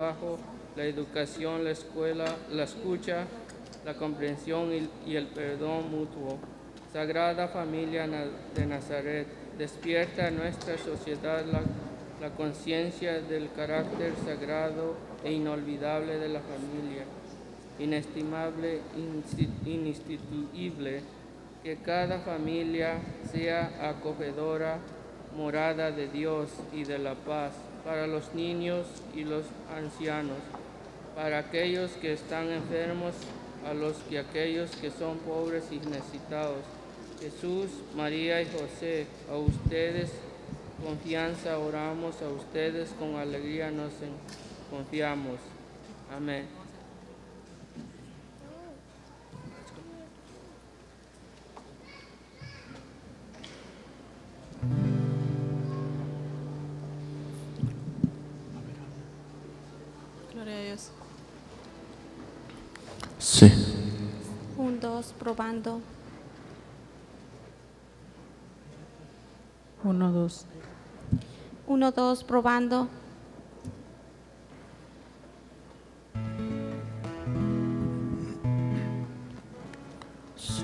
trabajo, la educación, la escuela, la escucha, la comprensión y el perdón mutuo. Sagrada Familia de Nazaret, despierta en nuestra sociedad la conciencia del carácter sagrado e inolvidable de la familia, inestimable, ininstituible, que cada familia sea acogedora, morada de Dios y de la paz para los niños y los ancianos, para aquellos que están enfermos, aquellos que son pobres y necesitados. Jesús, María y José, a ustedes confianza oramos, a ustedes con alegría nos confiamos. Amén. Gloria a Dios. Sí. 1, 2, probando. 1, 2. 1, 2, probando. Sí.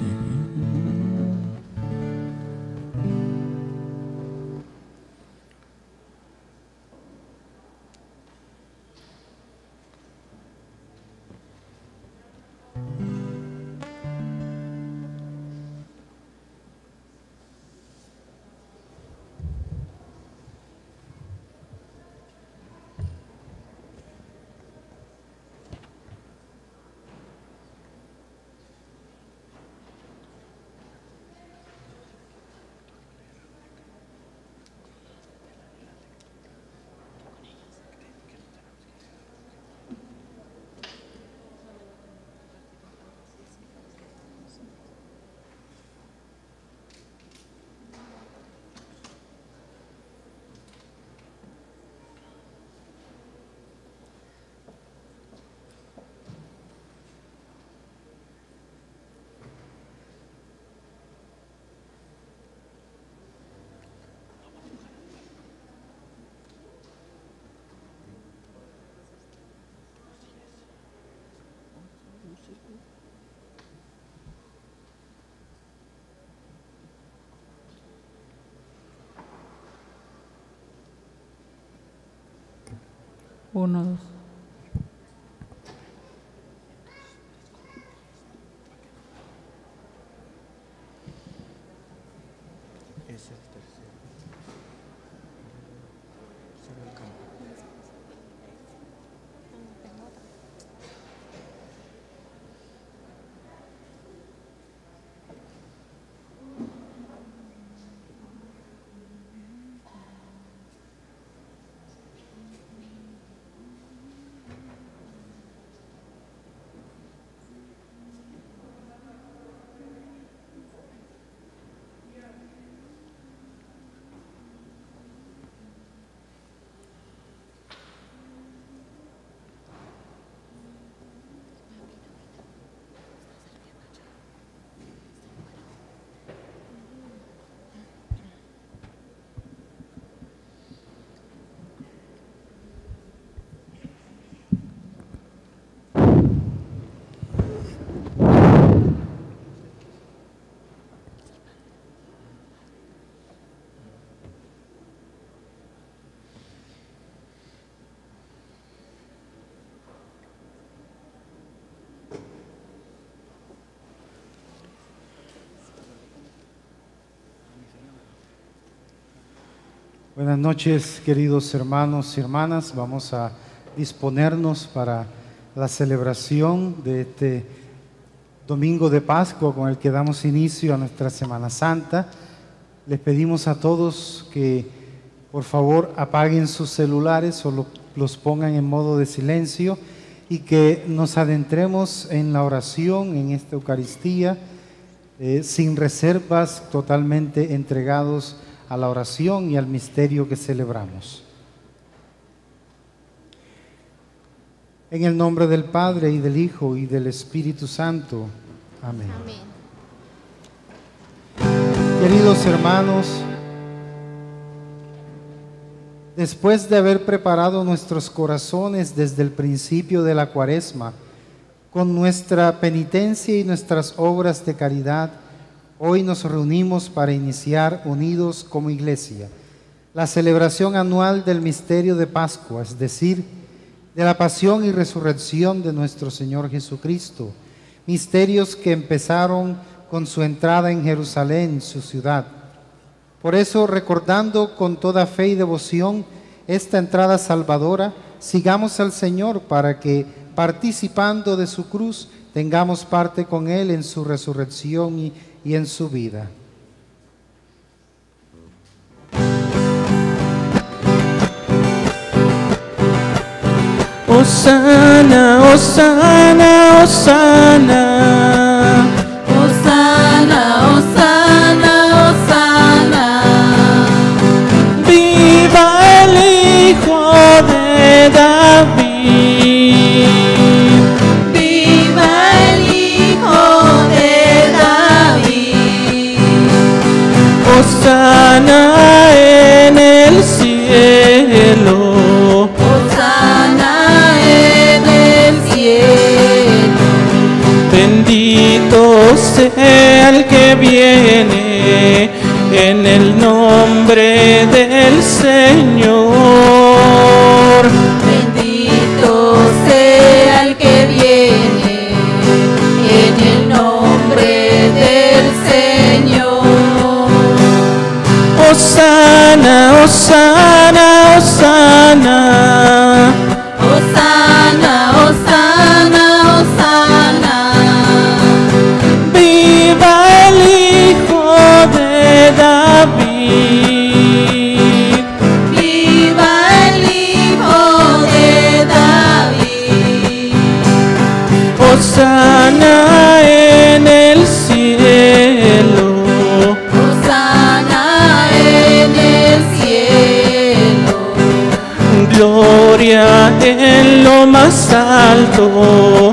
Uno, 2. Es el tercero. Solo el campo. Buenas noches, queridos hermanos y hermanas. Vamos a disponernos para la celebración de este domingo de Pascua con el que damos inicio a nuestra Semana Santa. Les pedimos a todos que por favor apaguen sus celulares o los pongan en modo de silencio y que nos adentremos en la oración, en esta Eucaristía, sin reservas, totalmente entregados a la oración y al misterio que celebramos. En el nombre del Padre, y del Hijo, y del Espíritu Santo. Amén. Amén. Queridos hermanos, después de haber preparado nuestros corazones desde el principio de la Cuaresma, con nuestra penitencia y nuestras obras de caridad, hoy nos reunimos para iniciar unidos como Iglesia la celebración anual del misterio de Pascua, es decir, de la pasión y resurrección de nuestro Señor Jesucristo, misterios que empezaron con su entrada en Jerusalén, su ciudad. Por eso, recordando con toda fe y devoción esta entrada salvadora, sigamos al Señor para que, participando de su cruz, tengamos parte con Él en su resurrección y en su vida. Hosana, Hosana, Hosana. Hosana, Hosana, Hosana. Viva el Hijo de David. Viva el Hijo de David. Hosana en el cielo. Hosana en el cielo. Bendito sea el que viene en el nombre del Señor. Bendito sea el que viene en el nombre del Señor. Hosana, Hosana, Hosana. Hosana, Hosana, Hosana. Viva el Hijo de David. Viva el Hijo de David. Hosana en el cielo. Hosana en el cielo. Gloria en lo más alto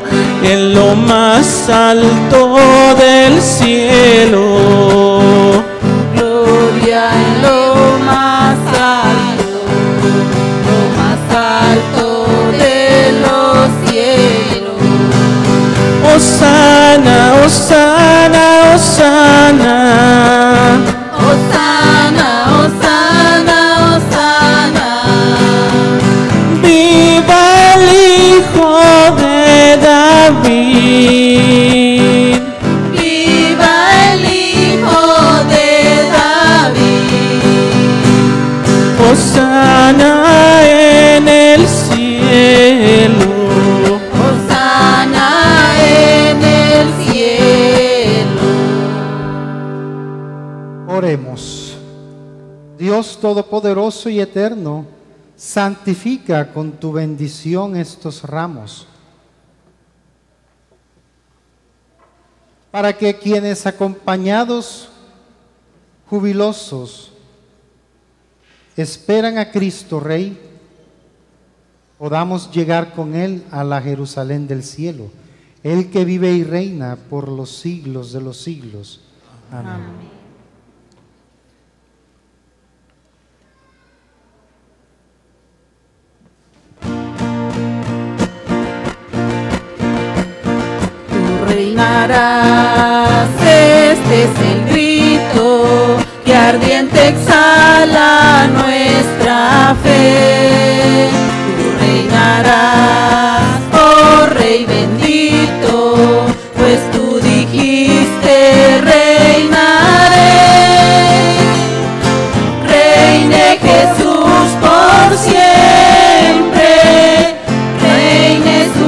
del cielo. Gloria en lo más alto de los cielos. Hosana, Hosana, Hosana. Hosana, Hosana, Hosana. Viva el Hijo de David. Viva el Hijo de David. Hosana en el cielo. Hosana en el cielo. Oremos. Dios Todopoderoso y Eterno, santifica con tu bendición estos ramos, para que quienes acompañados, jubilosos, esperan a Cristo Rey, podamos llegar con Él a la Jerusalén del cielo, Él que vive y reina por los siglos de los siglos. Amén. Reinarás, este es el grito que ardiente exhala nuestra fe. Tú reinarás, oh Rey bendito, pues tú dijiste reinaré. Reine Jesús por siempre, reine su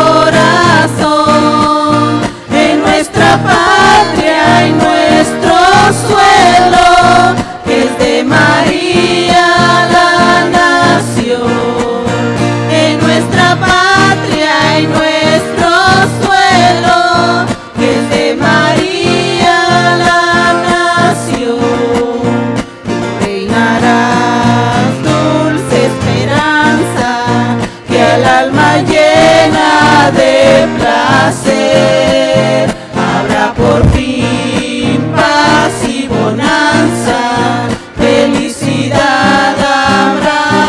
corazón en nuestra patria y nuestro suelo, que es de María la nación. En nuestra patria y nuestro suelo, que es de María la nación. Tú reinarás, dulce esperanza, que al alma llena de placer habrá por fin paz y bonanza, felicidad habrá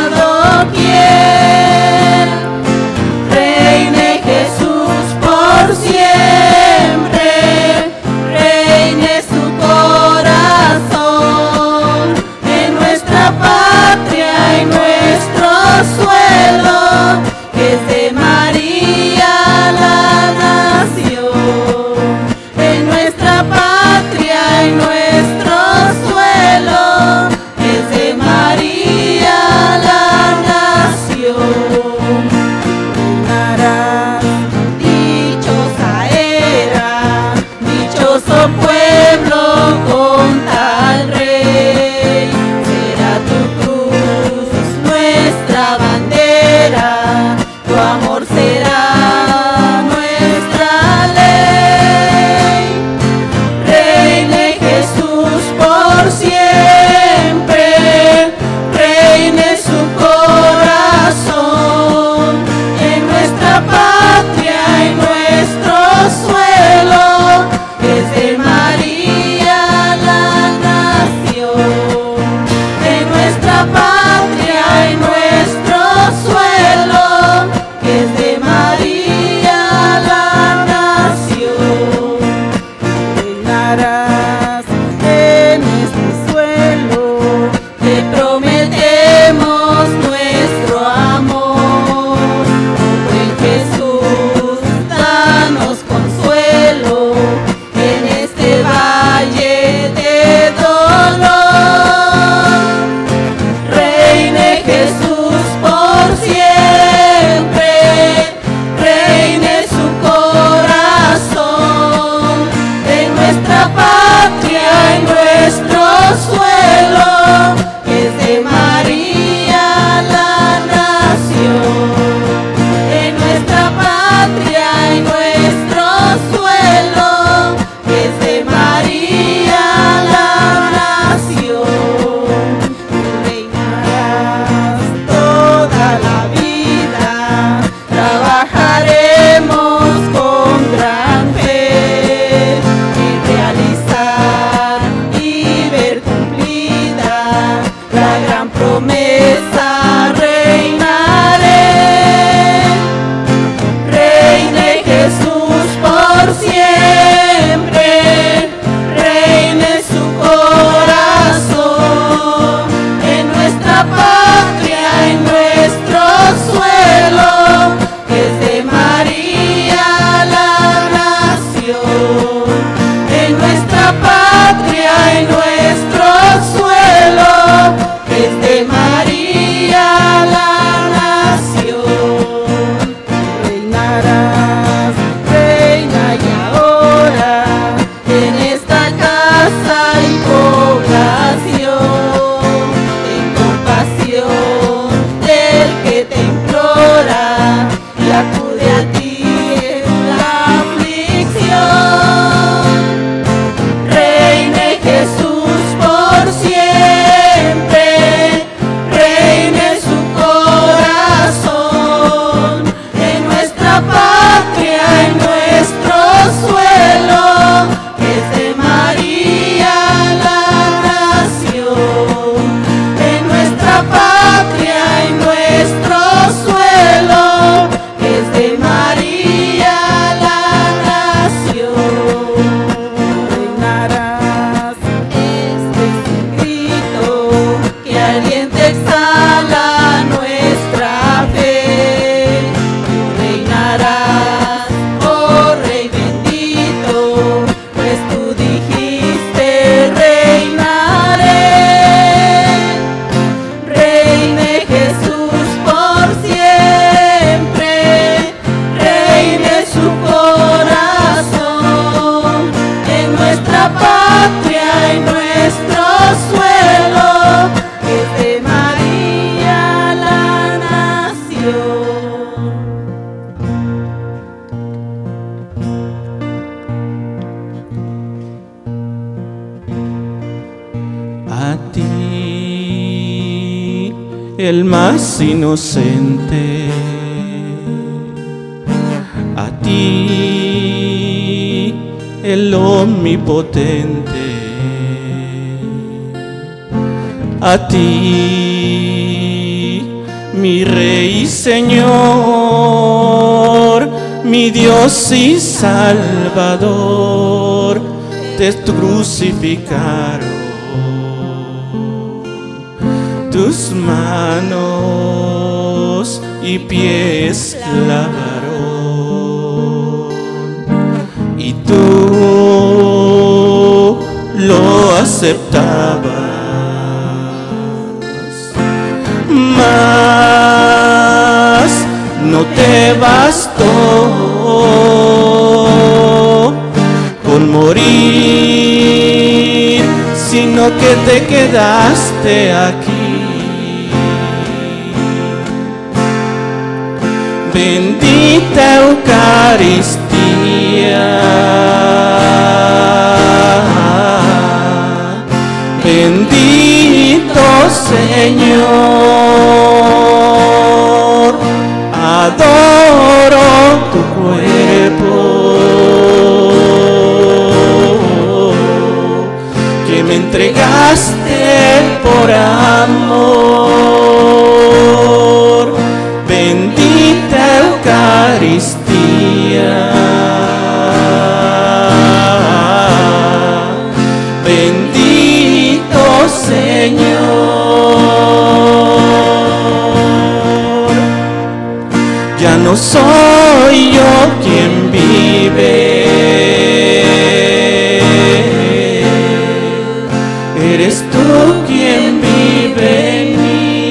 el más inocente. A ti, el omnipotente. A ti, mi Rey y Señor, mi Dios y Salvador, te crucificaron. Tus manos y pies clavaron, y tú lo aceptabas. Mas no te bastó con morir, sino que te quedaste aquí. Bendita Eucaristía, bendito Señor, adoro tu cuerpo, que me entregaste por amor. Bendita Eucaristía, bendito Señor. Ya no soy yo quien vive, eres tú quien vive en mí.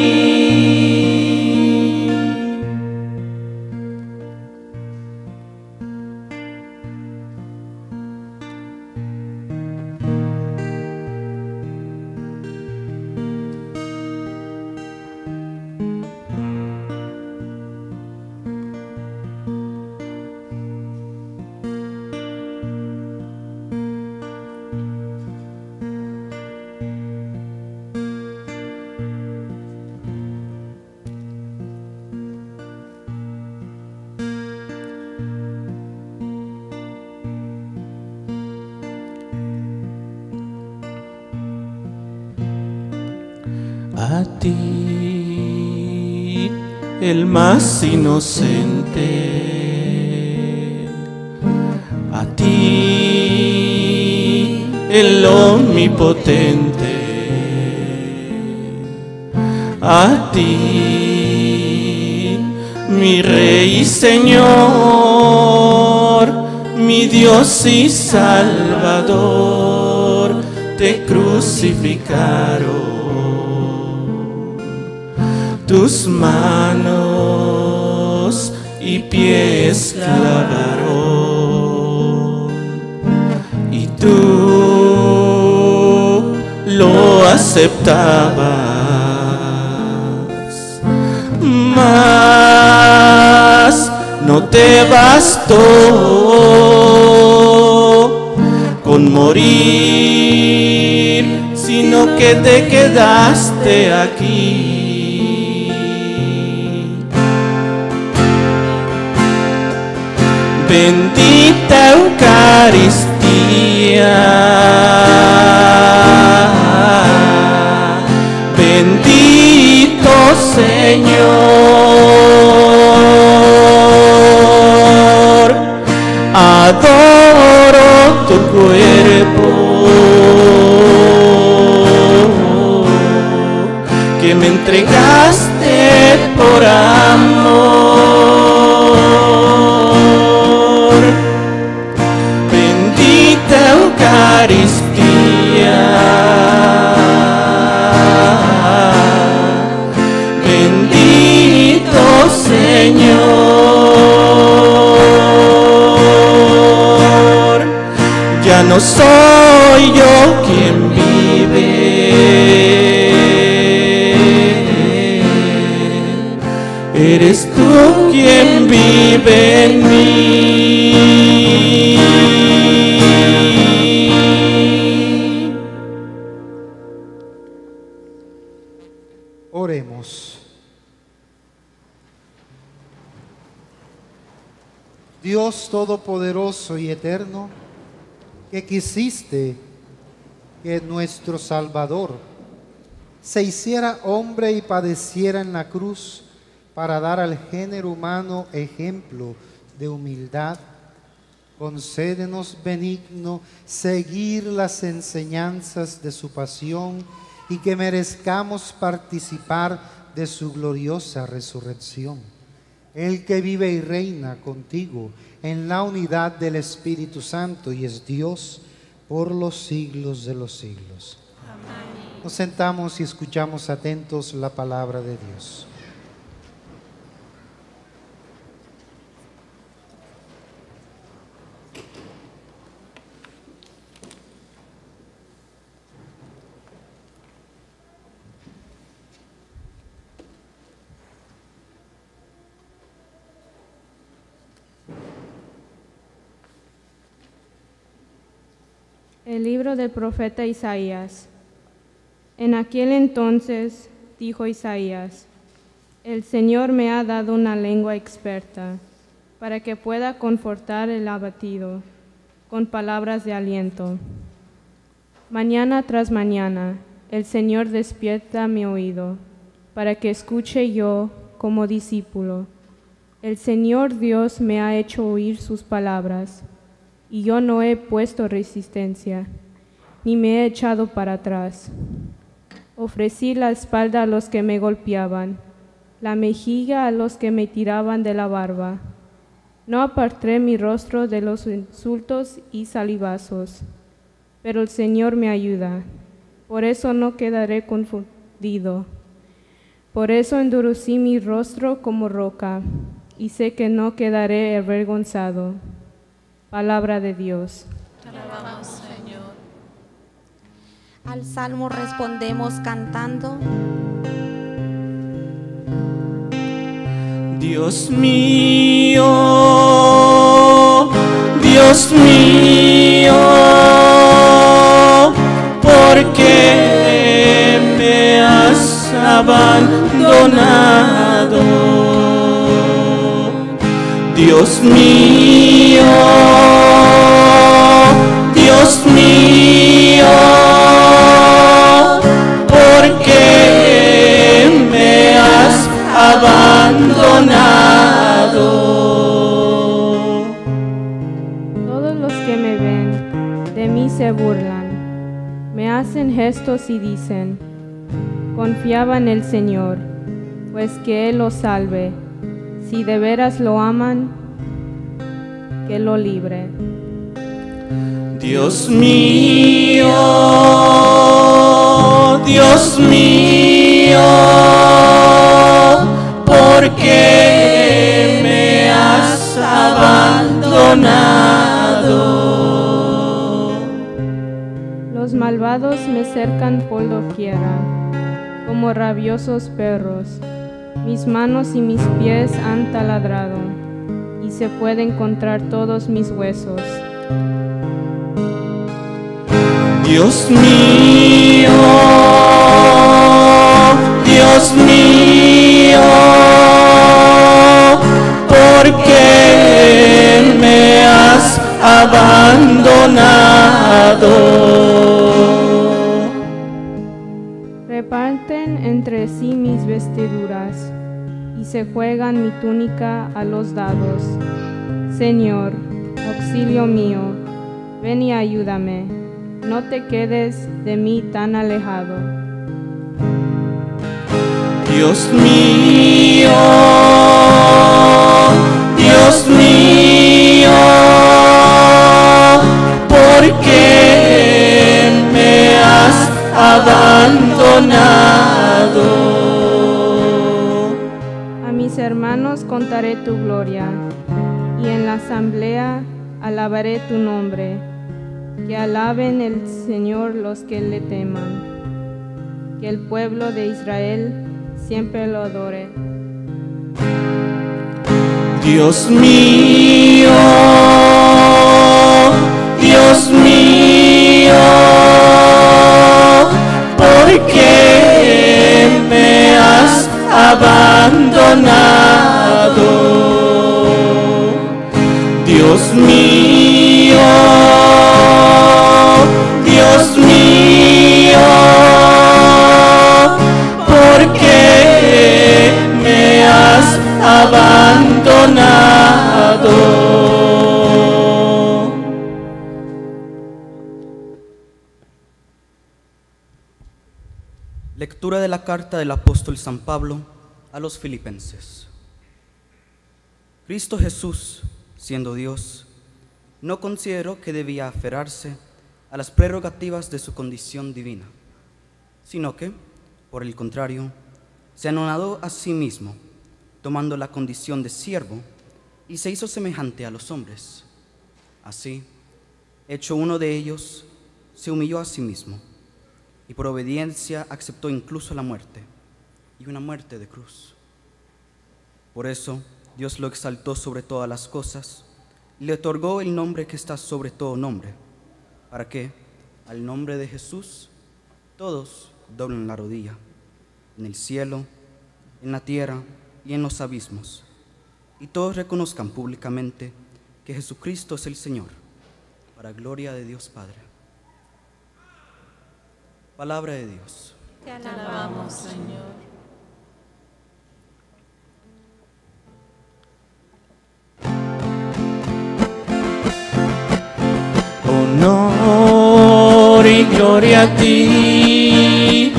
A ti, el más inocente, a ti, el omnipotente, a ti, mi Rey y Señor, mi Dios y Salvador, te crucificaron. Tus manos y pies clavaron, y tú lo aceptabas. Mas no te bastó con morir, sino que te quedaste aquí. Bendita Eucaristía, bendito Señor, adoro tu cuerpo, que me entregaste por amor. Eucaristía, bendito Señor. Ya no soy yo quien vive, eres tú quien vive en mí. Oremos. Dios Todopoderoso y Eterno, que quisiste que nuestro Salvador se hiciera hombre y padeciera en la cruz para dar al género humano ejemplo de humildad, concédenos benigno seguir las enseñanzas de su pasión y que merezcamos participar de su gloriosa resurrección. El que vive y reina contigo en la unidad del Espíritu Santo y es Dios por los siglos de los siglos. Amén. Nos sentamos y escuchamos atentos la palabra de Dios. El libro del profeta Isaías. En aquel entonces dijo Isaías: el Señor me ha dado una lengua experta, para que pueda confortar el abatido con palabras de aliento. Mañana tras mañana el Señor despierta mi oído, para que escuche yo como discípulo. El Señor Dios me ha hecho oír sus palabras, y yo no he puesto resistencia, ni me he echado para atrás. Ofrecí la espalda a los que me golpeaban, la mejilla a los que me tiraban de la barba. No aparté mi rostro de los insultos y salivazos, pero el Señor me ayuda, por eso no quedaré confundido. Por eso endurecí mi rostro como roca, y sé que no quedaré avergonzado. Palabra de Dios. Te alabamos, Señor. Al salmo respondemos cantando. Dios mío, ¿por qué me has abandonado? Dios mío, ¿por qué me has abandonado? Todos los que me ven de mí se burlan, me hacen gestos y dicen: confiaba en el Señor, pues que Él lo salve. Si de veras lo aman, que lo libre. Dios mío, ¿por qué me has abandonado? Los malvados me cercan por doquiera, como rabiosos perros. Mis manos y mis pies han taladrado, y se pueden encontrar todos mis huesos. Dios mío, ¿por qué me has abandonado? Reparten entre sí mis vestiduras, y se juegan mi túnica a los dados. Señor, auxilio mío, ven y ayúdame, no te quedes de mí tan alejado. Dios mío, ¿por qué me has abandonado? A mis hermanos contaré tu gloria, y en la asamblea alabaré tu nombre. Que alaben el Señor los que le teman, que el pueblo de Israel siempre lo adore. Dios mío, ¿por qué me has abandonado? ¿por qué me has abandonado? Lectura de la carta del apóstol San Pablo a los Filipenses. Cristo Jesús, siendo Dios, no consideró que debía aferrarse a las prerrogativas de su condición divina, sino que, por el contrario, se anonadó a sí mismo, tomando la condición de siervo, y se hizo semejante a los hombres. Así, hecho uno de ellos, se humilló a sí mismo, y por obediencia aceptó incluso la muerte, y una muerte de cruz. Por eso, Dios lo exaltó sobre todas las cosas, y le otorgó el nombre que está sobre todo nombre, para que, al nombre de Jesús, todos doblen la rodilla, en el cielo, en la tierra y en los abismos, y todos reconozcan públicamente que Jesucristo es el Señor, para gloria de Dios Padre. Palabra de Dios. Te alabamos, Señor. Honor y gloria a ti,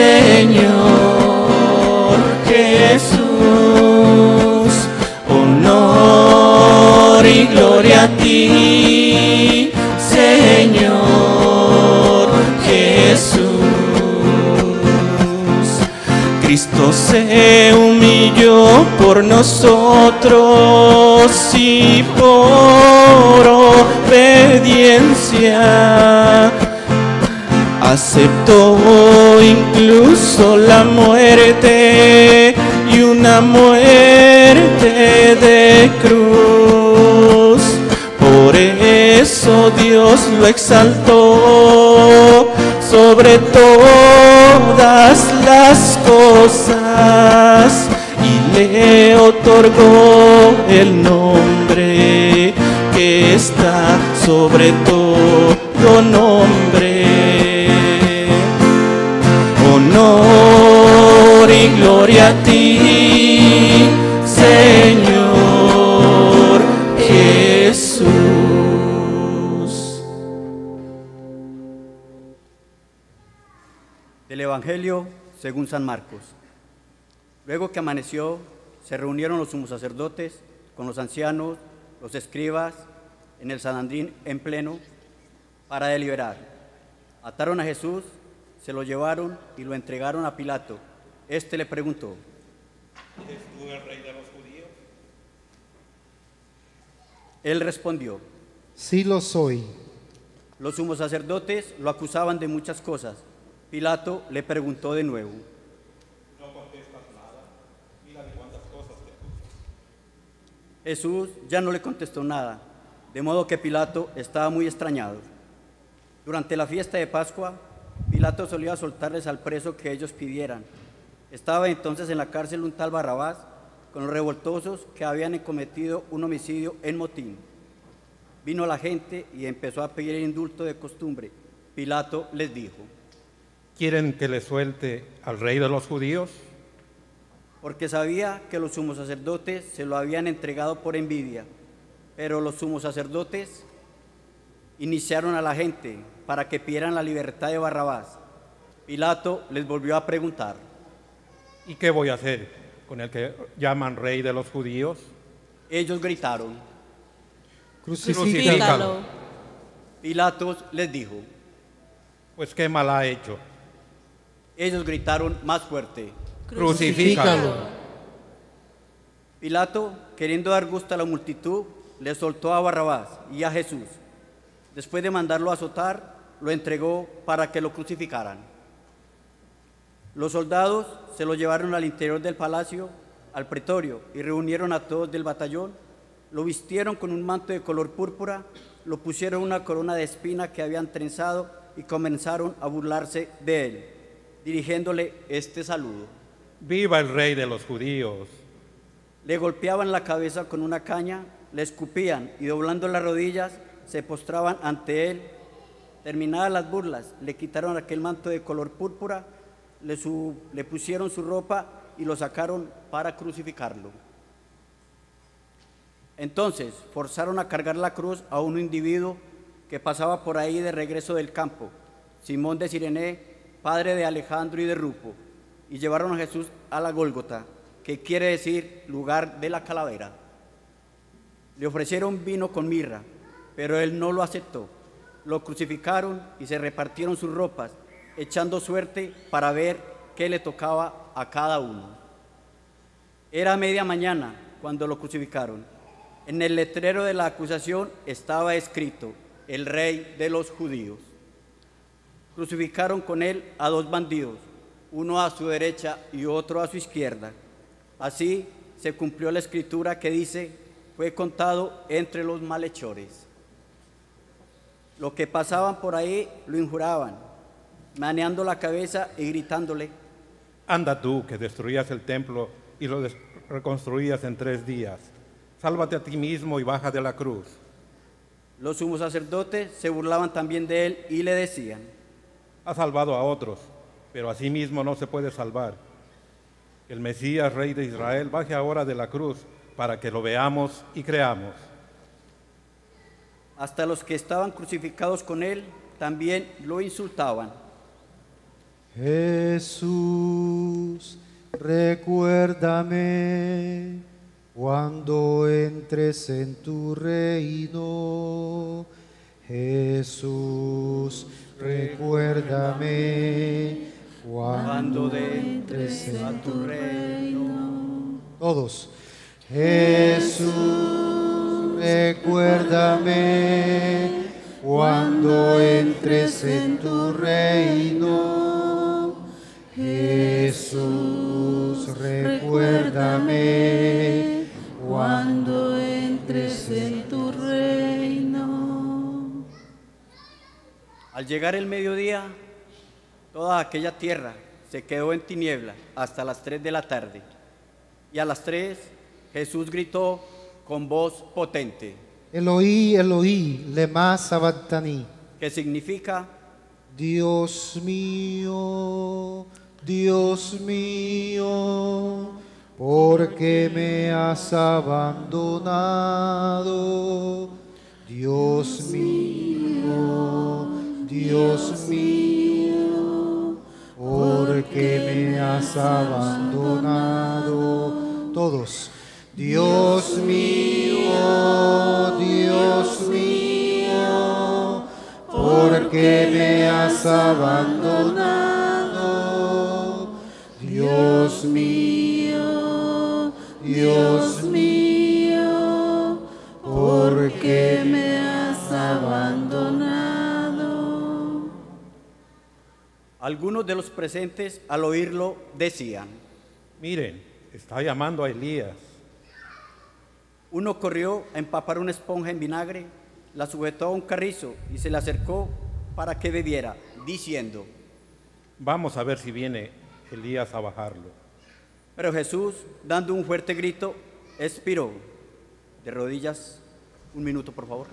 Señor Jesús. Honor y gloria a ti, Señor Jesús. Cristo se humilló por nosotros y por obediencia aceptó incluso la muerte, y una muerte de cruz. Por eso Dios lo exaltó sobre todas las cosas y le otorgó el nombre que está sobre todo nombre. Honor y gloria a ti, Señor Jesús. Del Evangelio según San Marcos. Luego que amaneció, se reunieron los sumos sacerdotes con los ancianos, los escribas, en el Sanedrín en pleno, para deliberar. Ataron a Jesús, se lo llevaron y lo entregaron a Pilato. Este le preguntó: ¿eres tú el rey de los judíos? Él respondió: sí lo soy. Los sumos sacerdotes lo acusaban de muchas cosas. Pilato le preguntó de nuevo: ¿no contestas nada? Mira de cuántas cosas te acusan. Jesús ya no le contestó nada, de modo que Pilato estaba muy extrañado. Durante la fiesta de Pascua, Pilato solía soltarles al preso que ellos pidieran. Estaba entonces en la cárcel un tal Barrabás con los revoltosos que habían cometido un homicidio en motín. Vino la gente y empezó a pedir el indulto de costumbre. Pilato les dijo: ¿quieren que le suelte al rey de los judíos? Porque sabía que los sumos sacerdotes se lo habían entregado por envidia. Pero los sumos sacerdotes iniciaron a la gente para que pidieran la libertad de Barrabás. Pilato les volvió a preguntar: ¿y qué voy a hacer con el que llaman rey de los judíos? Ellos gritaron: crucifícalo. Pilato les dijo: pues qué mal ha hecho. Ellos gritaron más fuerte: crucifícalo. Pilato, queriendo dar gusto a la multitud, le soltó a Barrabás y a Jesús. Después de mandarlo a azotar, lo entregó para que lo crucificaran. Los soldados se lo llevaron al interior del palacio, al pretorio, y reunieron a todos del batallón. Lo vistieron con un manto de color púrpura, lo pusieron una corona de espina que habían trenzado y comenzaron a burlarse de él, dirigiéndole este saludo: ¡viva el rey de los judíos! Le golpeaban la cabeza con una caña, le escupían y doblando las rodillas se postraban ante él. Terminadas las burlas, le quitaron aquel manto de color púrpura, le pusieron su ropa y lo sacaron para crucificarlo. Entonces forzaron a cargar la cruz a un individuo que pasaba por ahí de regreso del campo, Simón de Cirene, padre de Alejandro y de Rufo, y llevaron a Jesús a la Gólgota, que quiere decir lugar de la calavera. Le ofrecieron vino con mirra, pero él no lo aceptó. Lo crucificaron y se repartieron sus ropas, echando suerte para ver qué le tocaba a cada uno. Era media mañana cuando lo crucificaron. En el letrero de la acusación estaba escrito: el Rey de los Judíos. Crucificaron con él a dos bandidos, uno a su derecha y otro a su izquierda. Así se cumplió la escritura que dice: fue contado entre los malhechores. Los que pasaban por ahí lo injuraban, meneando la cabeza y gritándole: anda tú, que destruías el templo y lo reconstruías en 3 días. Sálvate a ti mismo y baja de la cruz. Los sumos sacerdotes se burlaban también de él y le decían: ha salvado a otros, pero a sí mismo no se puede salvar. El Mesías, Rey de Israel, baje ahora de la cruz para que lo veamos y creamos. Hasta los que estaban crucificados con él también lo insultaban. Jesús, recuérdame cuando entres en tu reino. Jesús, recuérdame cuando entres en tu reino. Todos. Jesús, recuérdame cuando entres en tu reino. Jesús, recuérdame cuando entres en tu reino. Al llegar el mediodía, toda aquella tierra se quedó en tiniebla hasta las 3 de la tarde. Y a las 3 Jesús gritó con voz potente: Eloí, Eloí, lema sabactani, que significa: Dios mío, ¿por qué me has abandonado? Dios mío, ¿por qué me has abandonado? Todos. Dios mío, ¿por qué me has abandonado? Dios mío, ¿por qué me has abandonado? Algunos de los presentes al oírlo decían: miren, está llamando a Elías. Uno corrió a empapar una esponja en vinagre, la sujetó a un carrizo y se le acercó para que bebiera, diciendo: vamos a ver si viene Elías a bajarlo. Pero Jesús, dando un fuerte grito, expiró. De rodillas, un minuto, por favor.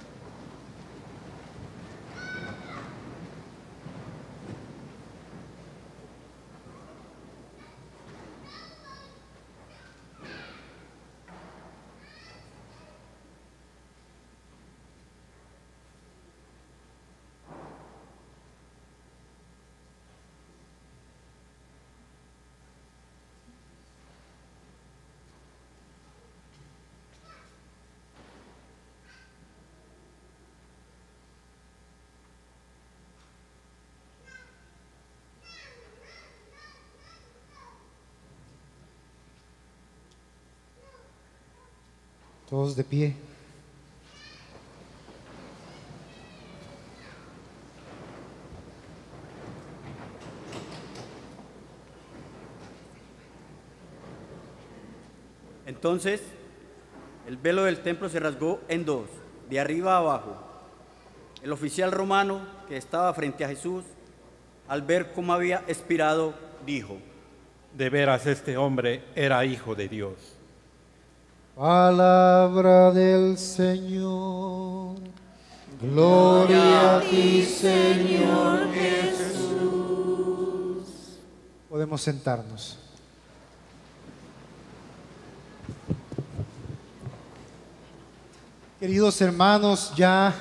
Todos de pie. Entonces, el velo del templo se rasgó en dos, de arriba a abajo. El oficial romano que estaba frente a Jesús, al ver cómo había expirado, dijo: de veras este hombre era hijo de Dios. Palabra del Señor. Gloria a ti, Señor Jesús. Podemos sentarnos. Queridos hermanos, ya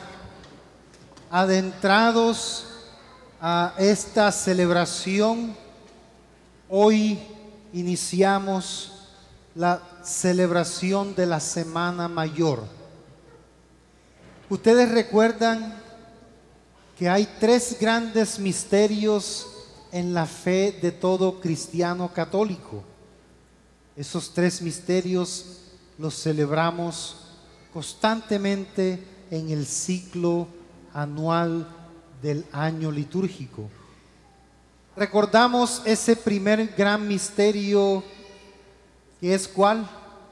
adentrados a esta celebración, hoy iniciamos la celebración de la Semana Mayor. Ustedes recuerdan que hay tres grandes misterios en la fe de todo cristiano católico. Esos tres misterios los celebramos constantemente en el ciclo anual del año litúrgico. Recordamos ese primer gran misterio, que es ¿cuál?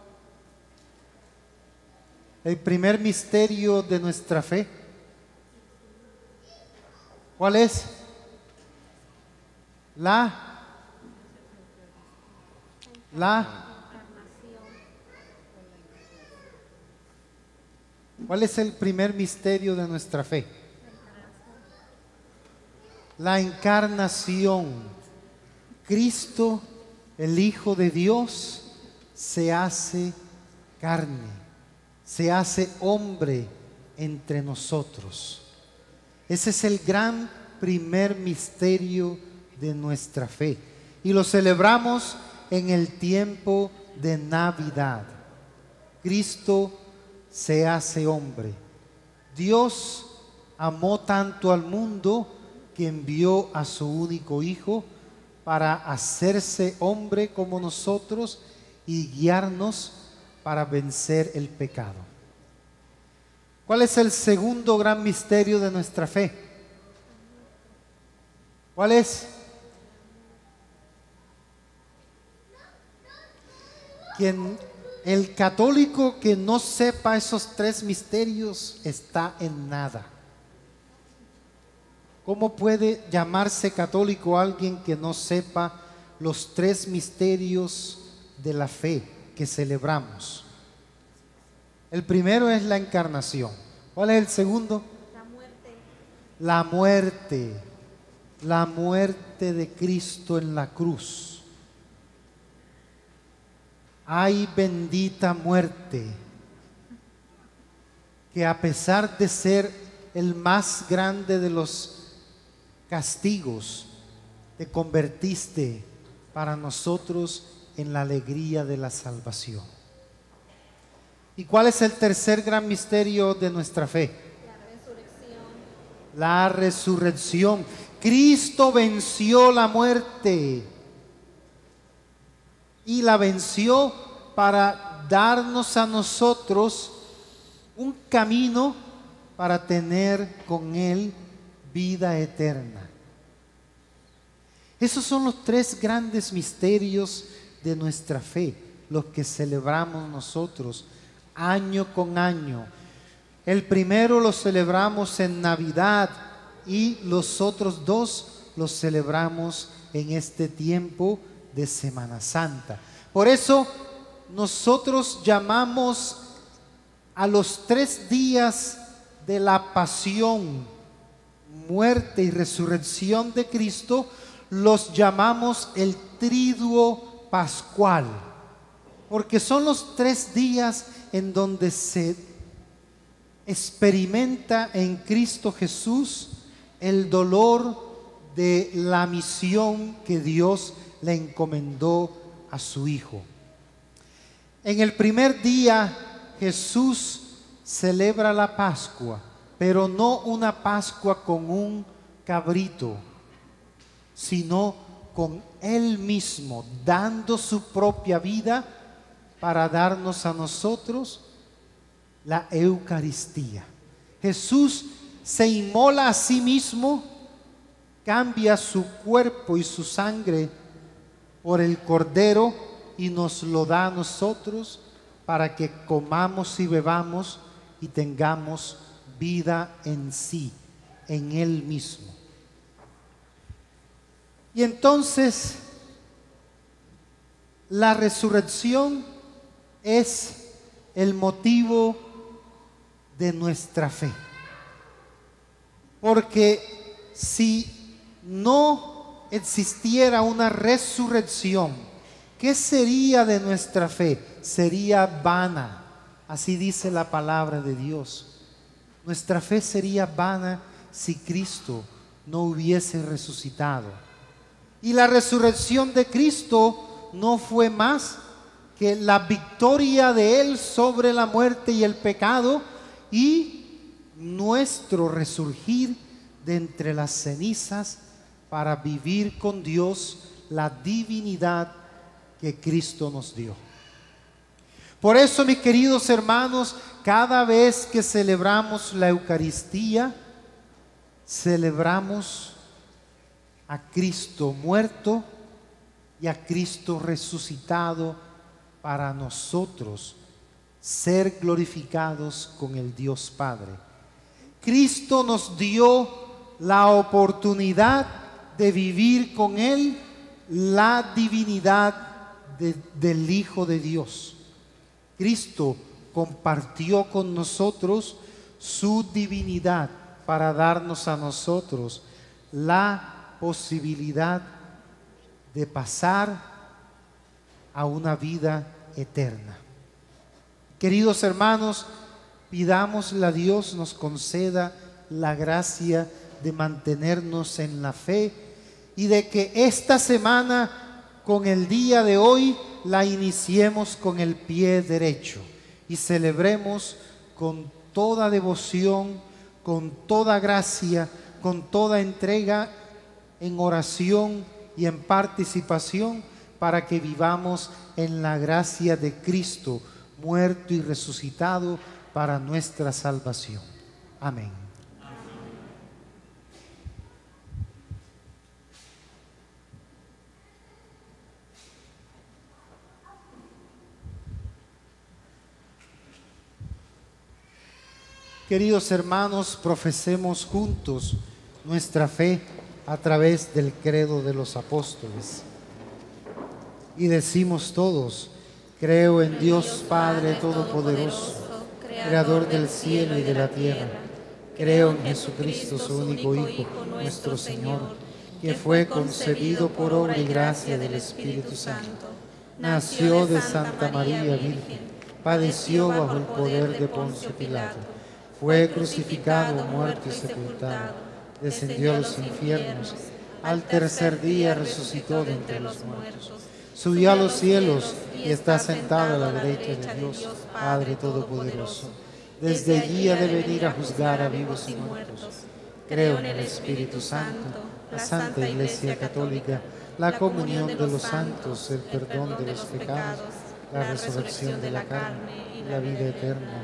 El primer misterio de nuestra fe. ¿Cuál es? ¿Cuál es el primer misterio de nuestra fe? La encarnación. Cristo, el Hijo de Dios, se hace carne, se hace hombre entre nosotros. Ese es el gran primer misterio de nuestra fe y lo celebramos en el tiempo de Navidad. Cristo se hace hombre. Dios amó tanto al mundo que envió a su único Hijo para hacerse hombre como nosotros y guiarnos para vencer el pecado. ¿Cuál es el segundo gran misterio de nuestra fe? ¿Cuál es? El católico que no sepa esos tres misterios está en nada. ¿Cómo puede llamarse católico alguien que no sepa los tres misterios de la fe que celebramos? El primero es la encarnación. ¿Cuál es el segundo? La muerte. La muerte. La muerte de Cristo en la cruz. Ay, bendita muerte, que a pesar de ser el más grande de los castigos, te convertiste para nosotros en la alegría de la salvación. ¿Y cuál es el tercer gran misterio de nuestra fe? La resurrección. La resurrección. Cristo venció la muerte y la venció para darnos a nosotros un camino para tener con Él vida eterna. Esos son los tres grandes misterios de nuestra fe, los que celebramos nosotros año con año. El primero lo celebramos en Navidad y los otros dos los celebramos en este tiempo de Semana Santa. Por eso nosotros llamamos a los 3 días de la pasión, muerte y resurrección de Cristo, los llamamos el Triduo Pascual, porque son los 3 días en donde se experimenta en Cristo Jesús el dolor de la misión que Dios le encomendó a su Hijo. En el primer día Jesús celebra la Pascua, pero no una Pascua con un cabrito, sino con Él mismo, dando su propia vida para darnos a nosotros la Eucaristía. Jesús se inmola a sí mismo, cambia su cuerpo y su sangre por el Cordero y nos lo da a nosotros para que comamos y bebamos y tengamos vida en sí, en Él mismo. Y entonces la resurrección es el motivo de nuestra fe. Porque si no existiera una resurrección, ¿qué sería de nuestra fe? Sería vana. Así dice la palabra de Dios. Nuestra fe sería vana si Cristo no hubiese resucitado. Y la resurrección de Cristo no fue más que la victoria de Él sobre la muerte y el pecado y nuestro resurgir de entre las cenizas para vivir con Dios la divinidad que Cristo nos dio. Por eso, mis queridos hermanos, cada vez que celebramos la Eucaristía, celebramos a Cristo muerto y a Cristo resucitado para nosotros ser glorificados con el Dios Padre. Cristo nos dio la oportunidad de vivir con Él la divinidad del Hijo de Dios. Cristo compartió con nosotros su divinidad para darnos a nosotros la posibilidad de pasar a una vida eterna. Queridos hermanos, pidámosle a Dios nos conceda la gracia de mantenernos en la fe y de que esta semana, con el día de hoy, la iniciemos con el pie derecho y celebremos con toda devoción, con toda gracia, con toda entrega en oración y en participación para que vivamos en la gracia de Cristo, muerto y resucitado para nuestra salvación. Amén. Queridos hermanos, profesemos juntos nuestra fe a través del credo de los apóstoles. Y decimos todos: creo en Dios Padre Todopoderoso, Creador del cielo y de la tierra. Creo en Jesucristo, su único Hijo, nuestro Señor, que fue concebido por obra y gracia del Espíritu Santo. Nació de Santa María Virgen, padeció bajo el poder de Poncio Pilato. Fue crucificado, muerto y sepultado, descendió a los infiernos, al tercer día resucitó de entre los muertos, subió a los cielos y está sentado a la derecha de Dios, Padre Todopoderoso. Desde allí ha de venir a juzgar a vivos y muertos. Creo en el Espíritu Santo, la Santa Iglesia Católica, la comunión de los santos, el perdón de los pecados, la resurrección de la carne y la vida eterna.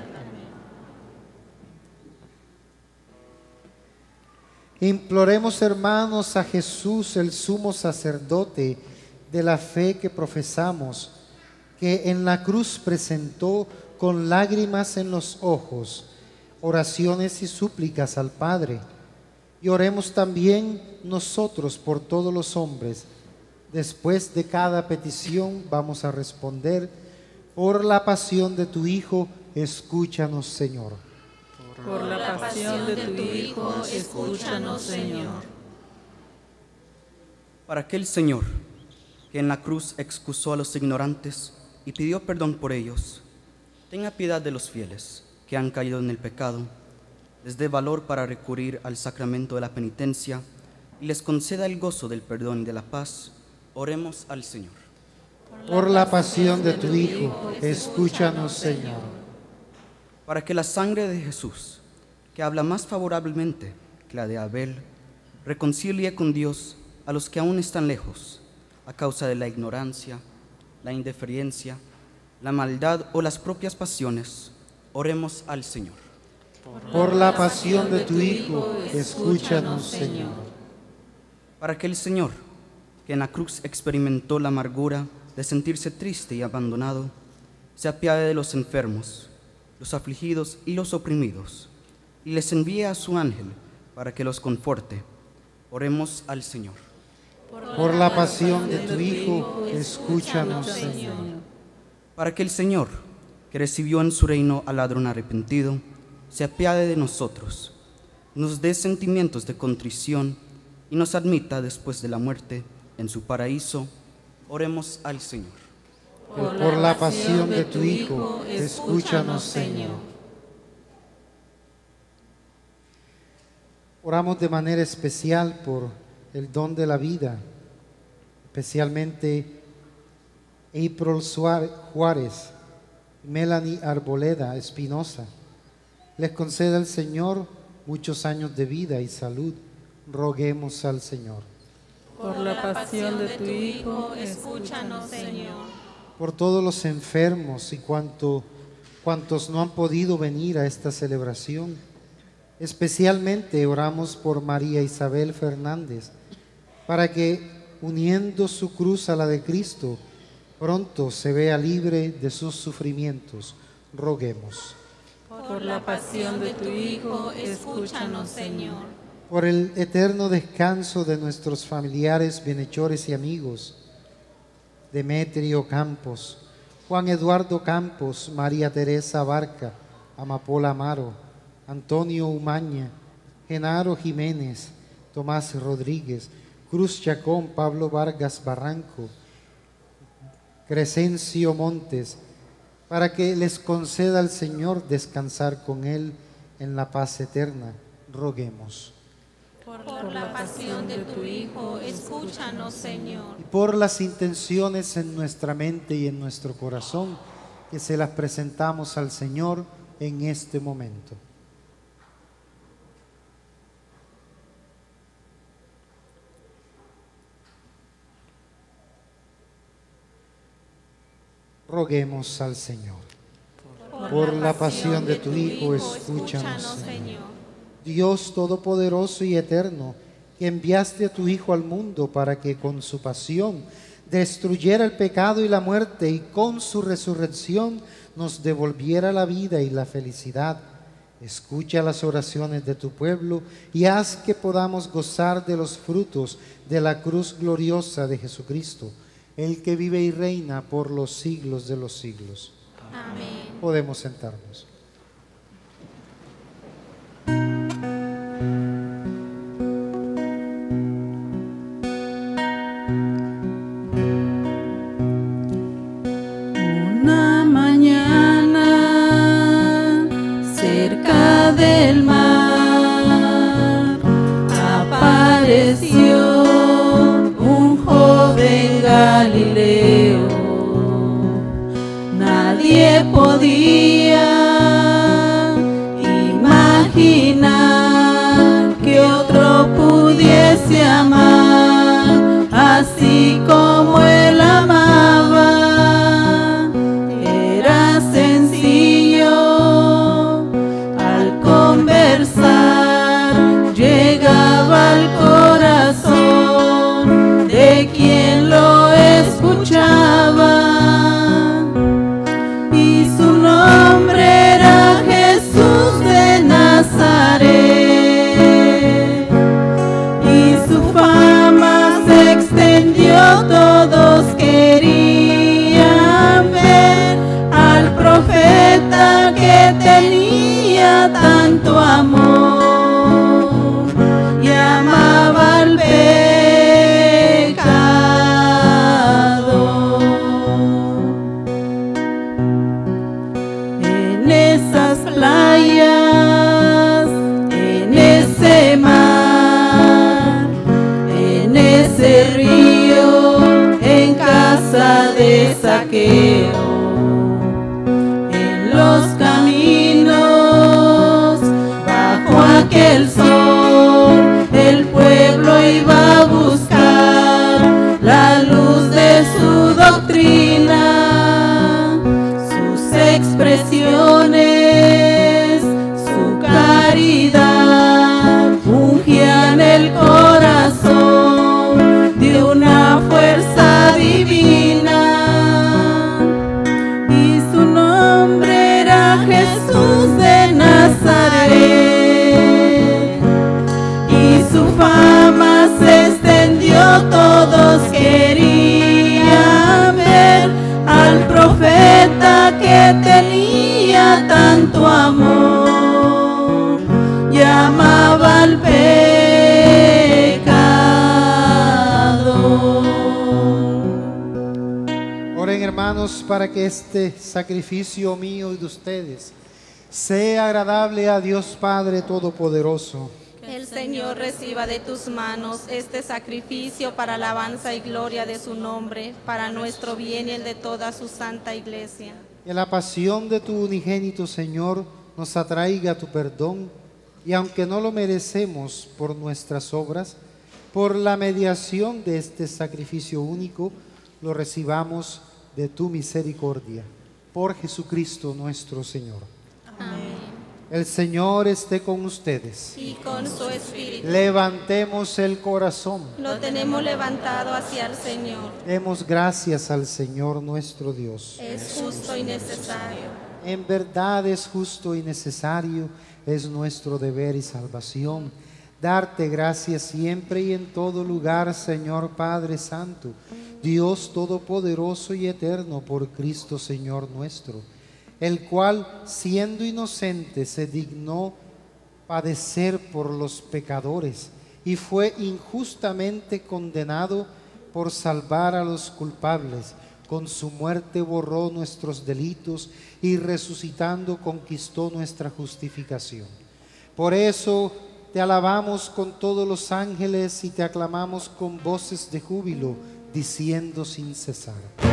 Imploremos, hermanos, a Jesús, el sumo sacerdote de la fe que profesamos, que en la cruz presentó con lágrimas en los ojos oraciones y súplicas al Padre. Y oremos también nosotros por todos los hombres. Después de cada petición vamos a responder: por la pasión de tu Hijo, escúchanos, Señor. Por la pasión de tu Hijo, escúchanos, Señor. Para aquel Señor que en la cruz excusó a los ignorantes y pidió perdón por ellos, tenga piedad de los fieles que han caído en el pecado, les dé valor para recurrir al sacramento de la penitencia y les conceda el gozo del perdón y de la paz. Oremos al Señor. Por la pasión de tu Hijo, escúchanos, Señor. Para que la sangre de Jesús, que habla más favorablemente que la de Abel, reconcilie con Dios a los que aún están lejos, a causa de la ignorancia, la indiferencia, la maldad o las propias pasiones, oremos al Señor. Por la pasión de tu Hijo, escúchanos, Señor. Para que el Señor, que en la cruz experimentó la amargura de sentirse triste y abandonado, se apiade de los enfermos, los afligidos y los oprimidos, y les envíe a su ángel para que los conforte. Oremos al Señor. Por la pasión de tu Hijo, escúchanos, Señor. Para que el Señor, que recibió en su reino al ladrón arrepentido, se apiade de nosotros, nos dé sentimientos de contrición y nos admita después de la muerte en su paraíso. Oremos al Señor. Por la pasión de tu Hijo, escúchanos, Señor. Oramos de manera especial por el don de la vida, especialmente April Juárez, Melanie Arboleda Espinosa. Les conceda el Señor muchos años de vida y salud. Roguemos al Señor. Por la pasión de tu Hijo, escúchanos, Señor. Por todos los enfermos y cuantos no han podido venir a esta celebración. Especialmente oramos por María Isabel Fernández, para que, uniendo su cruz a la de Cristo, pronto se vea libre de sus sufrimientos. Roguemos. Por la pasión de tu Hijo, escúchanos, Señor. Por el eterno descanso de nuestros familiares, bienhechores y amigos, Demetrio Campos, Juan Eduardo Campos, María Teresa Barca, Amapola Amaro, Antonio Umaña, Genaro Jiménez, Tomás Rodríguez, Cruz Chacón, Pablo Vargas Barranco, Crescencio Montes, para que les conceda al Señor descansar con Él en la paz eterna. Roguemos. Por la pasión de tu Hijo, escúchanos, Señor. Y por las intenciones en nuestra mente y en nuestro corazón, que se las presentamos al Señor en este momento. Roguemos al Señor. Por la pasión de tu Hijo, escúchanos, Señor. Dios Todopoderoso y Eterno, que enviaste a tu Hijo al mundo para que con su pasión destruyera el pecado y la muerte y con su resurrección nos devolviera la vida y la felicidad. Escucha las oraciones de tu pueblo y haz que podamos gozar de los frutos de la cruz gloriosa de Jesucristo, el que vive y reina por los siglos de los siglos. Amén. Podemos sentarnos. Una mañana cerca del mar apareció un joven Galileo. Nadie podía imaginar que otro pudiese amar así como él amaba. Era sencillo al conversar, llegaba al corazón de quien lo escuchaba. Y su nombre era Jesús de Nazaret. Y su fama se extendió, todos querían ver al profeta que tenía tanto amor y amaba al pecador. En esas playas, en ese mar, en ese río, en casa de Zaqueo, en los caminos, bajo aquel sol, el pueblo iba a buscar la luz de su doctrina, sus expresiones, su caridad, ungían el corazón de una fuerza divina. Y su nombre era Jesús de Nazaret. manos para que este sacrificio mío y de ustedes sea agradable a Dios Padre Todopoderoso. El Señor reciba de tus manos este sacrificio para alabanza y gloria de su nombre, para nuestro bien y el de toda su santa iglesia. Que la pasión de tu unigénito Señor nos atraiga tu perdón, y aunque no lo merecemos por nuestras obras, por la mediación de este sacrificio único, lo recibamos de tu misericordia. Por Jesucristo nuestro Señor. Amén. El Señor esté con ustedes. Y con su espíritu. Levantemos el corazón. Lo tenemos levantado hacia el Señor. Demos gracias al Señor nuestro Dios. Es justo y necesario. En verdad es justo y necesario, es nuestro deber y salvación. Darte gracias siempre y en todo lugar, Señor Padre Santo, Dios Todopoderoso y Eterno, por Cristo Señor nuestro, el cual, siendo inocente, se dignó padecer por los pecadores y fue injustamente condenado por salvar a los culpables. Con su muerte borró nuestros delitos y resucitando conquistó nuestra justificación. Por eso te alabamos con todos los ángeles y te aclamamos con voces de júbilo, diciendo sin cesar.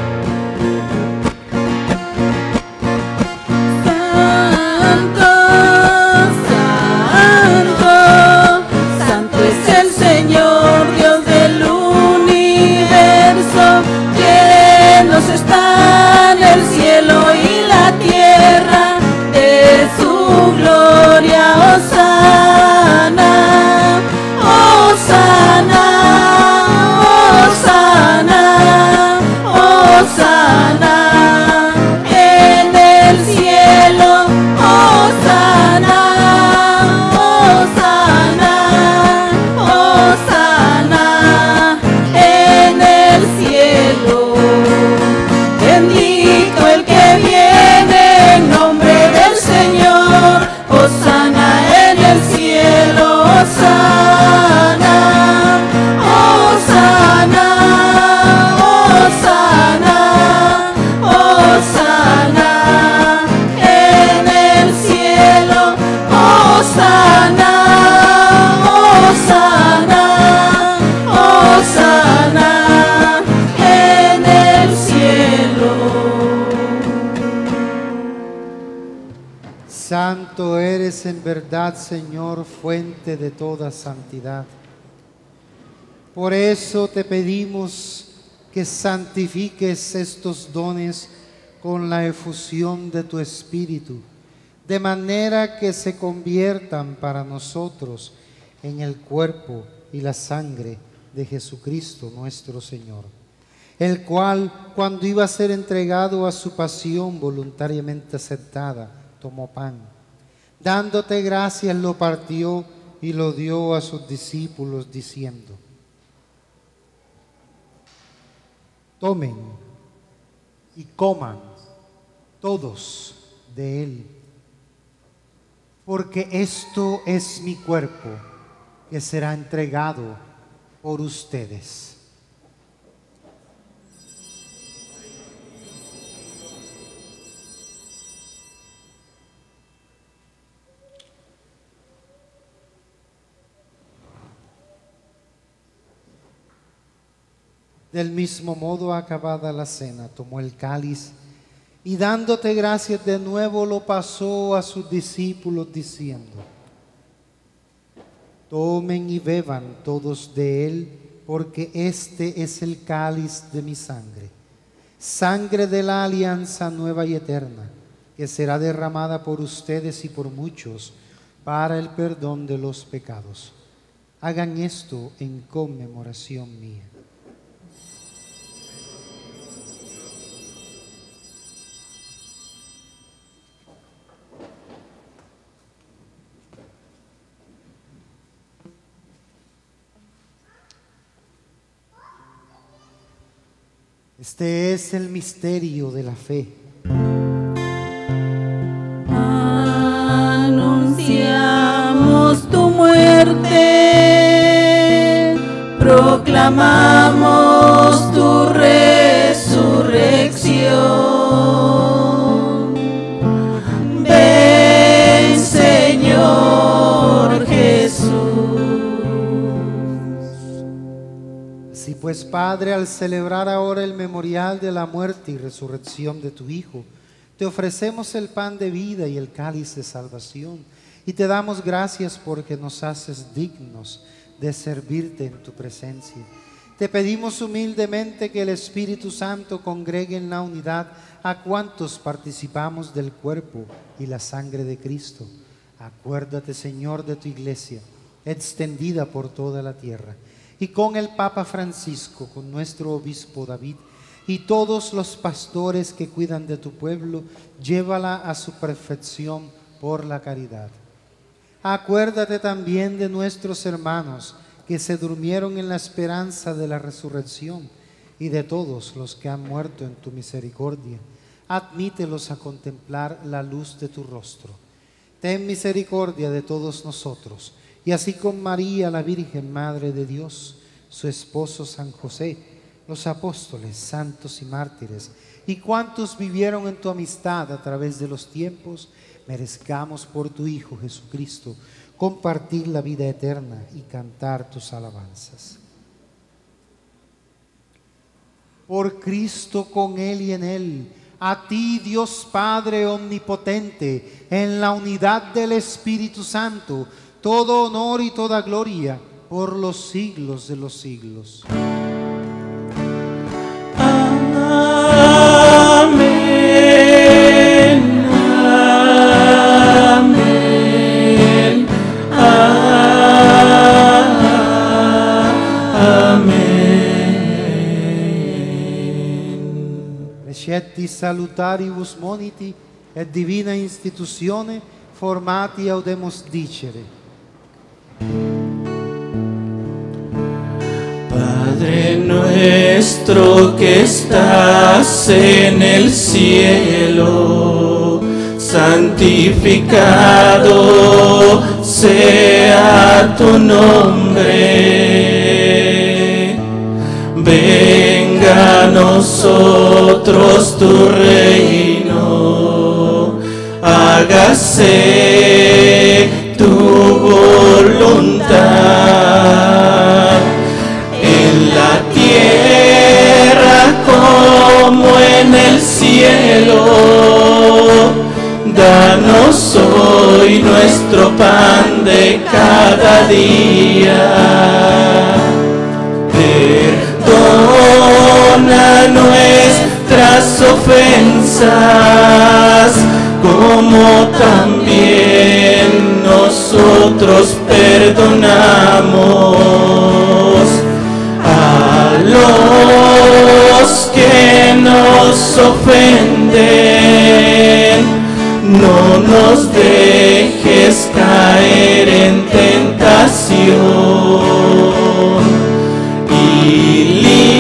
Santo es el Señor, Dios del universo, llenos están el cielo y la tierra de su gloria. Hosana, Hosana, Hosana, Hosana en el cielo. Hosana, Hosana, Hosana en el cielo. Bendito el que viene en nombre del Señor. Hosana en el cielo. Hosana, Hosana, Hosana, Hosana en el cielo. Hosana, Hosana, Hosana en el cielo. Santo eres en verdad, Señor, fuente de toda santidad. Por eso te pedimos que santifiques estos dones con la efusión de tu Espíritu, de manera que se conviertan para nosotros en el cuerpo y la sangre de Jesucristo nuestro Señor, el cual, cuando iba a ser entregado a su pasión voluntariamente aceptada, tomó pan. Dándote gracias, lo partió y lo dio a sus discípulos, diciendo: tomen y coman todos de él, porque esto es mi cuerpo que será entregado por ustedes. Del mismo modo, acabada la cena, tomó el cáliz y dándote gracias de nuevo lo pasó a sus discípulos diciendo: tomen y beban todos de él, porque este es el cáliz de mi sangre, sangre de la alianza nueva y eterna, que será derramada por ustedes y por muchos para el perdón de los pecados. Hagan esto en conmemoración mía. Este es el misterio de la fe. Anunciamos tu muerte, proclamamos tu resurrección. Pues Padre, al celebrar ahora el memorial de la muerte y resurrección de tu Hijo, te ofrecemos el pan de vida y el cáliz de salvación, y te damos gracias porque nos haces dignos de servirte en tu presencia. Te pedimos humildemente que el Espíritu Santo congregue en la unidad a cuantos participamos del cuerpo y la sangre de Cristo. Acuérdate, Señor, de tu iglesia, extendida por toda la tierra, y con el Papa Francisco, con nuestro obispo David, y todos los pastores que cuidan de tu pueblo, llévala a su perfección por la caridad. Acuérdate también de nuestros hermanos que se durmieron en la esperanza de la resurrección, y de todos los que han muerto en tu misericordia. Admítelos a contemplar la luz de tu rostro. Ten misericordia de todos nosotros, y así con María, la Virgen Madre de Dios, su esposo San José, los apóstoles, santos y mártires, y cuantos vivieron en tu amistad a través de los tiempos, merezcamos por tu Hijo Jesucristo compartir la vida eterna y cantar tus alabanzas. Por Cristo, con Él y en Él, a ti, Dios Padre omnipotente, en la unidad del Espíritu Santo, todo honor y toda gloria por los siglos de los siglos. Amén, amén, amén. Leceti salutaribus moniti et divina institutione formati audemus dicere. Padre nuestro que estás en el cielo, santificado sea tu nombre. Venga a nosotros tu reino, hágase tu voluntad en la tierra como en el cielo. Danos hoy nuestro pan de cada día. Perdona nuestras ofensas, como también nosotros perdonamos a los que nos ofenden. No nos dejes caer en tentación y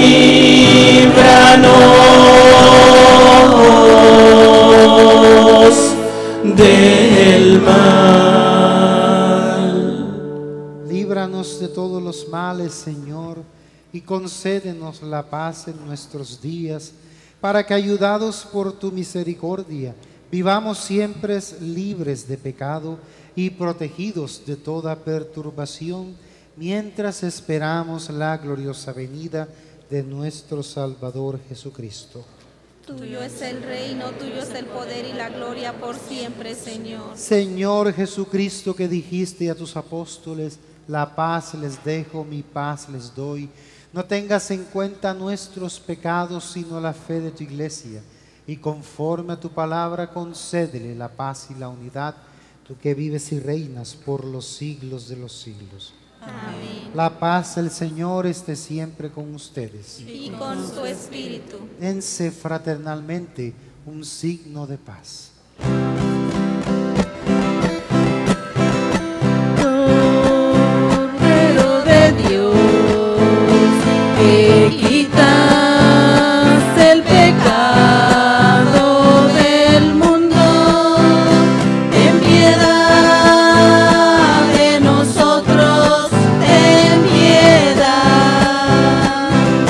líbranos del mal. Líbranos de todos los males, Señor, y concédenos la paz en nuestros días, para que, ayudados por tu misericordia, vivamos siempre libres de pecado y protegidos de toda perturbación, mientras esperamos la gloriosa venida de nuestro Salvador Jesucristo. Tuyo es el reino, tuyo es el poder y la gloria por siempre, Señor. Señor Jesucristo, que dijiste a tus apóstoles: la paz les dejo, mi paz les doy. No tengas en cuenta nuestros pecados, sino la fe de tu iglesia. Y conforme a tu palabra, concédele la paz y la unidad, tú que vives y reinas por los siglos de los siglos. Amén. La paz del Señor esté siempre con ustedes. Y con tu espíritu. Dense fraternalmente un signo de paz. Cordero de Dios, que quitas el pecado del mundo, ten piedad de nosotros, ten piedad.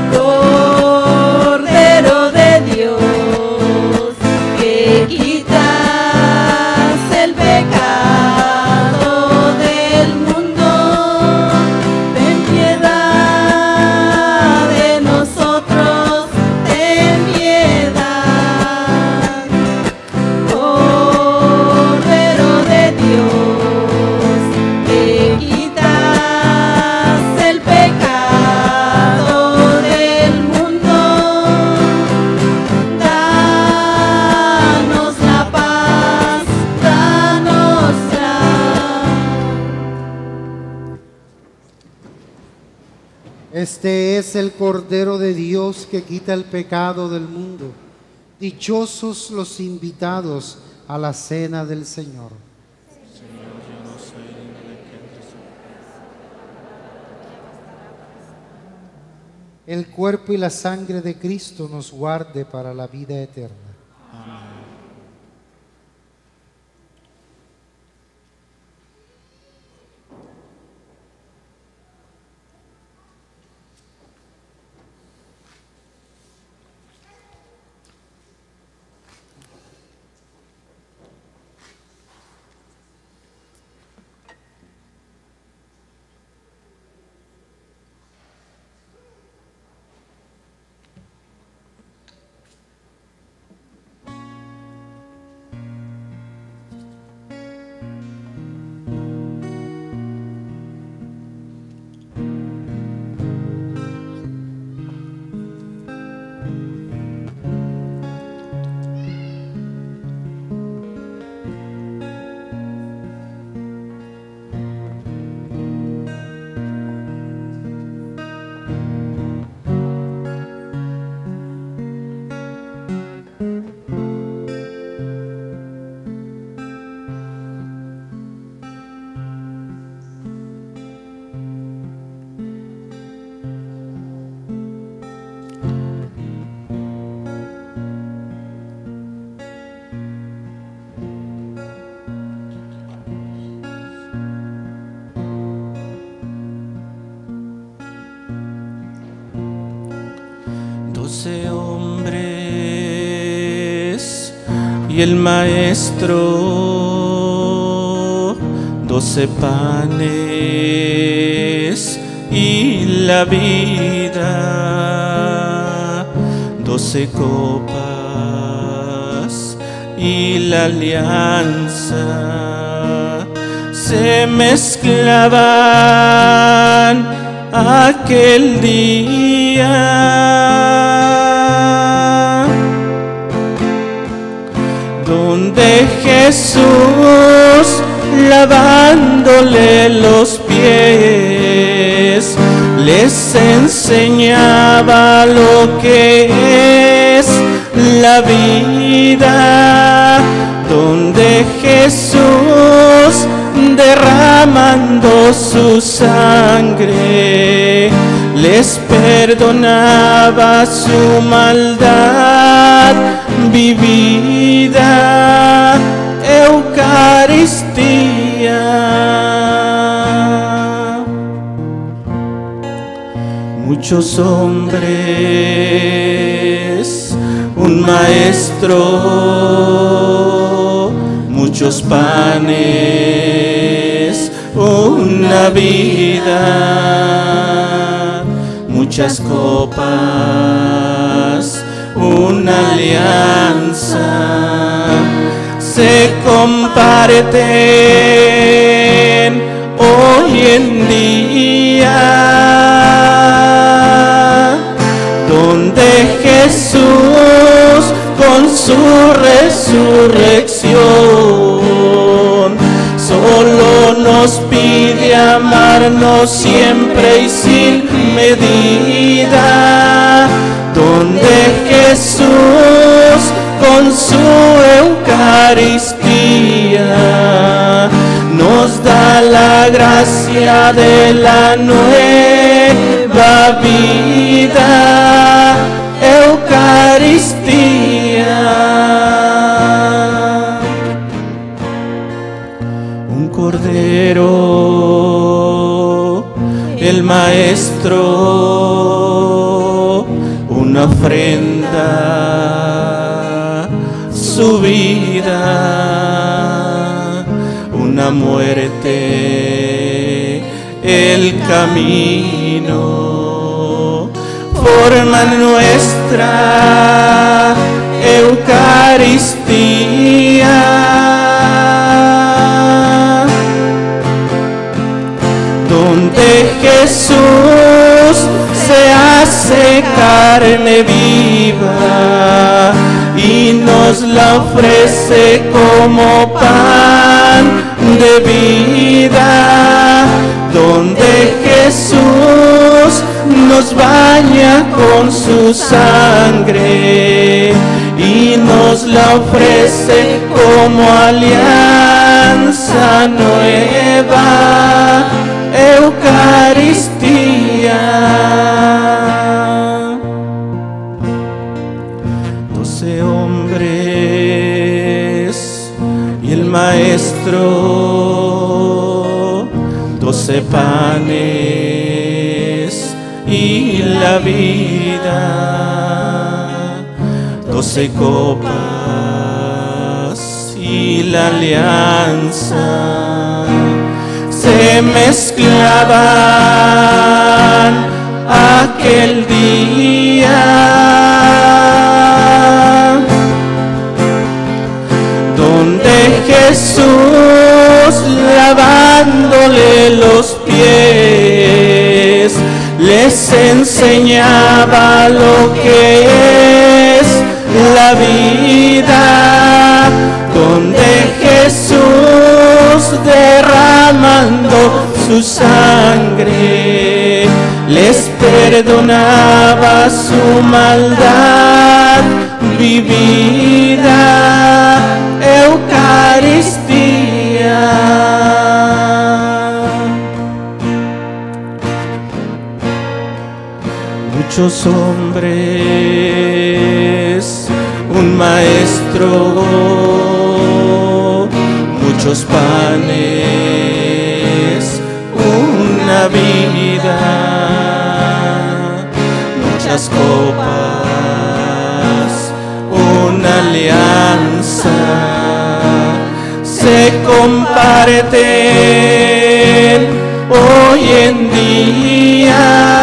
Cordero de Dios, que quitas Este es el Cordero de Dios que quita el pecado del mundo. Dichosos los invitados a la cena del Señor. Señor, yo no soy digno de que entres en El cuerpo y la sangre de Cristo nos guarde para la vida eterna. hombres y el maestro, 12 panes y la vida, 12 copas y la alianza se mezclaban aquel día donde Jesús, lavándole los pies, les enseñaba lo que es la vida, donde Jesús, derramando su sangre, les perdonaba su maldad vivida. Eucaristía. Muchos hombres, un maestro, muchos panes, una vida, muchas copas, una alianza, se comparten hoy en día, donde Jesús con su resurrección solo nos pide amarnos siempre y sin medida, donde Jesús con su Eucaristía nos da la gracia de la nueva vida. Eucaristía. Un cordero, el maestro, una ofrenda, su vida, una muerte, el camino, forman nuestra Eucaristía, donde Jesús se hace carne viva y nos la ofrece como pan de vida, donde Jesús su sangre y nos la ofrece como alianza nueva, Eucaristía. 12 hombres y el Maestro, 12 panes y la vida, 12 copas y la alianza, se mezclaban aquel día, donde Jesús, lavándole los pies, les enseñaba lo que es la vida, donde Jesús, derramando su sangre, les perdonaba su maldad vivida, Eucaristía. Muchos hombres, un maestro, muchos panes, una vida, muchas copas, una alianza, se comparten hoy en día,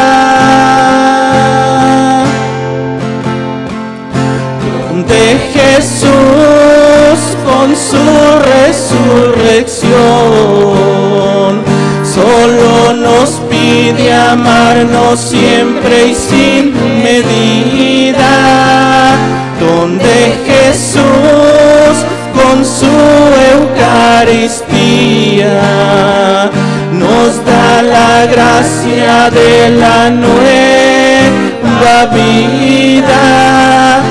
donde Jesús con su resurrección solo nos pide amarnos siempre y sin medida, donde Jesús con su Eucaristía nos da la gracia de la nueva vida,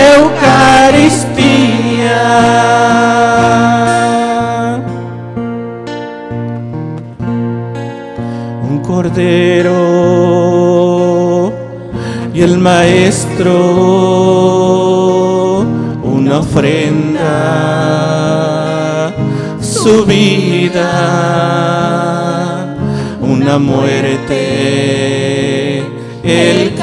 Eucaristía. Un cordero y el Maestro, una ofrenda, su vida, una muerte, el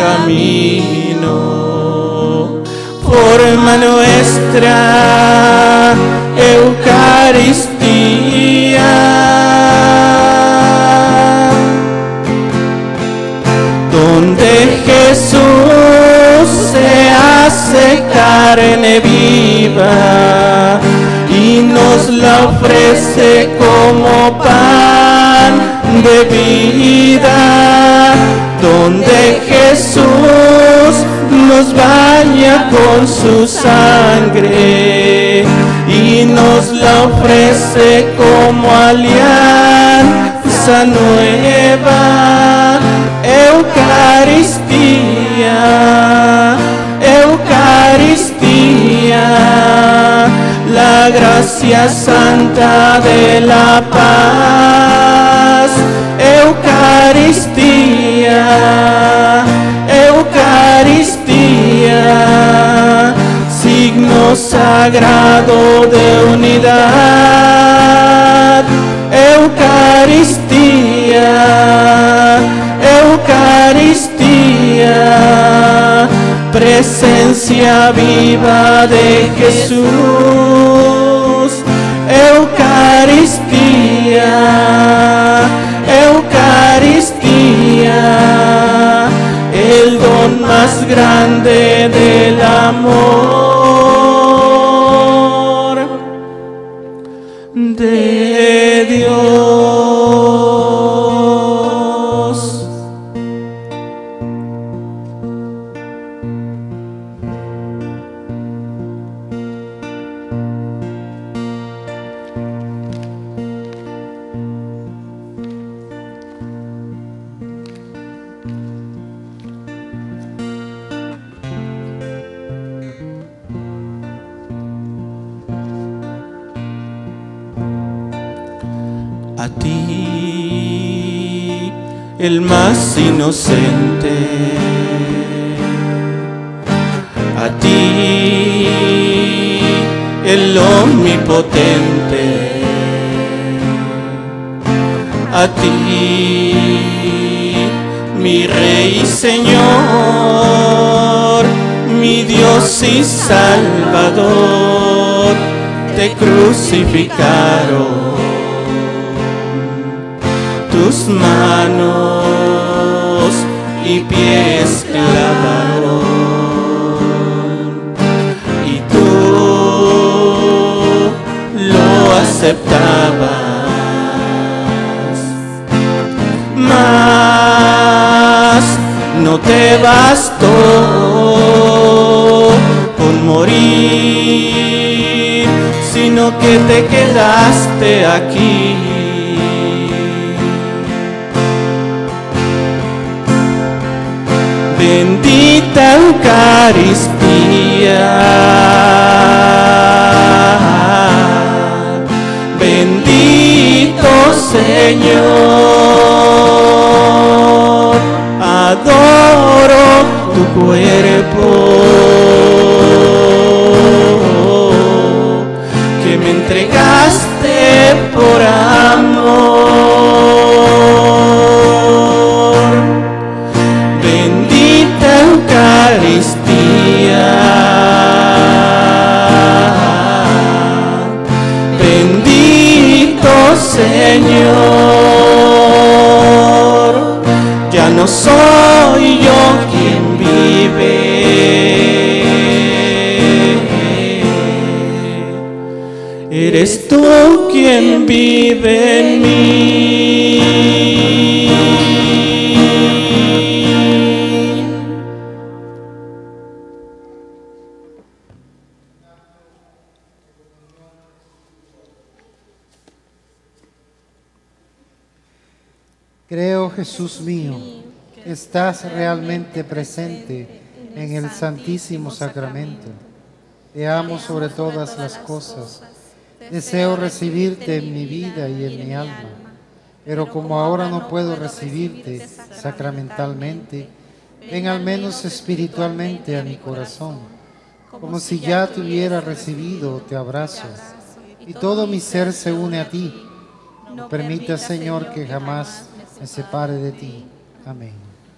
camino, forma nuestra Eucaristía, donde Jesús se hace carne viva y nos la ofrece como pan de vida, donde Jesús nos baña con su sangre y nos la ofrece como alianza nueva, Eucaristía, Eucaristía, la gracia santa de la paz, Eucaristía, Eucaristía, signo sagrado de unidad, Eucaristía, Eucaristía, presencia viva de Jesús, Eucaristía, Eucaristía, el don más grande del amor de Dios. a ti, el más inocente, a ti, el omnipotente, a ti, mi Rey y Señor, mi Dios y Salvador, te crucificaron, tus manos y pies clavaron, y tú lo aceptabas. Mas no te bastó con morir, sino que te quedaste aquí. Bendita Eucaristía, bendito Señor, adoro tu cuerpo que me entregaste por amor. Bendita Eucaristía, bendito Señor, ya no soy yo quien vive, eres tú quien vive en mí. Creo, Jesús mío, que estás realmente presente en el Santísimo Sacramento. Te amo sobre todas las cosas. Deseo recibirte en mi vida y en mi alma. Pero como ahora no puedo recibirte sacramentalmente, ven al menos espiritualmente a mi corazón. Como si ya te hubiera recibido, te abrazo. Y todo mi ser se une a ti. No permita, Señor, que jamás me separe de ti. Amén.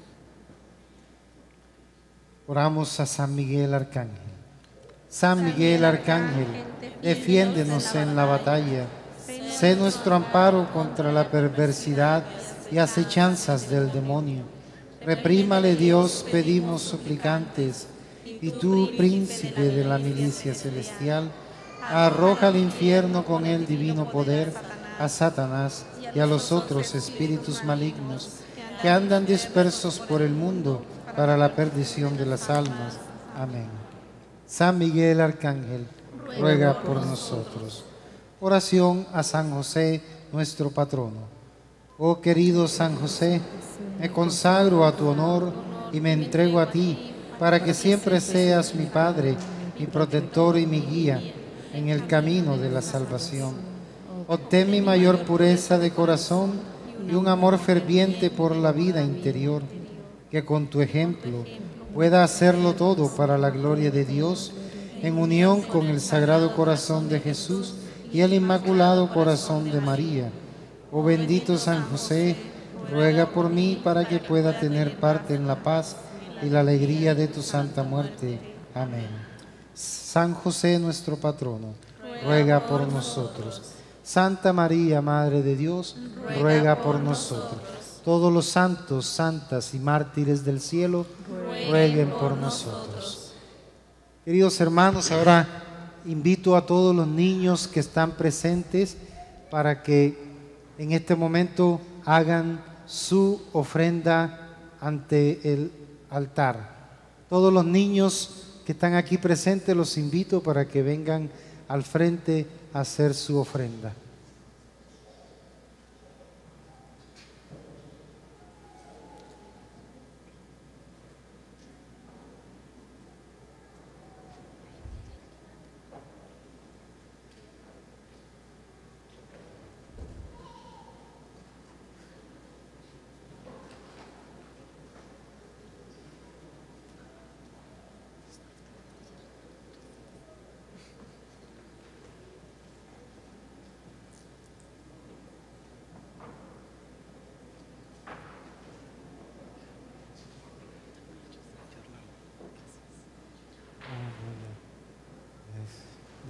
Oramos a San Miguel Arcángel. San Miguel Arcángel, defiéndenos en la batalla. Sé nuestro amparo contra la perversidad y acechanzas del demonio. Reprímale, Dios, pedimos suplicantes. Y tú, príncipe de la milicia celestial, arroja al infierno con el divino poder a Satanás y a los otros espíritus malignos que andan dispersos por el mundo para la perdición de las almas. Amén. San Miguel Arcángel, ruega por nosotros. Oración a San José, nuestro patrono. Oh querido San José, me consagro a tu honor y me entrego a ti para que siempre seas mi Padre, mi protector y mi guía en el camino de la salvación. Obtén mi mayor pureza de corazón y un amor ferviente por la vida interior, que con tu ejemplo pueda hacerlo todo para la gloria de Dios, en unión con el Sagrado Corazón de Jesús y el Inmaculado Corazón de María. Oh bendito San José, ruega por mí para que pueda tener parte en la paz y la alegría de tu santa muerte. Amén. San José, nuestro patrono, ruega por nosotros. Santa María, Madre de Dios, ruega por nosotros. Todos los santos, santas y mártires del cielo, rueguen por nosotros. Queridos hermanos, ahora invito a todos los niños que están presentes para que en este momento hagan su ofrenda ante el altar. Todos los niños que están aquí presentes los invito para que vengan al frente a hacer su ofrenda.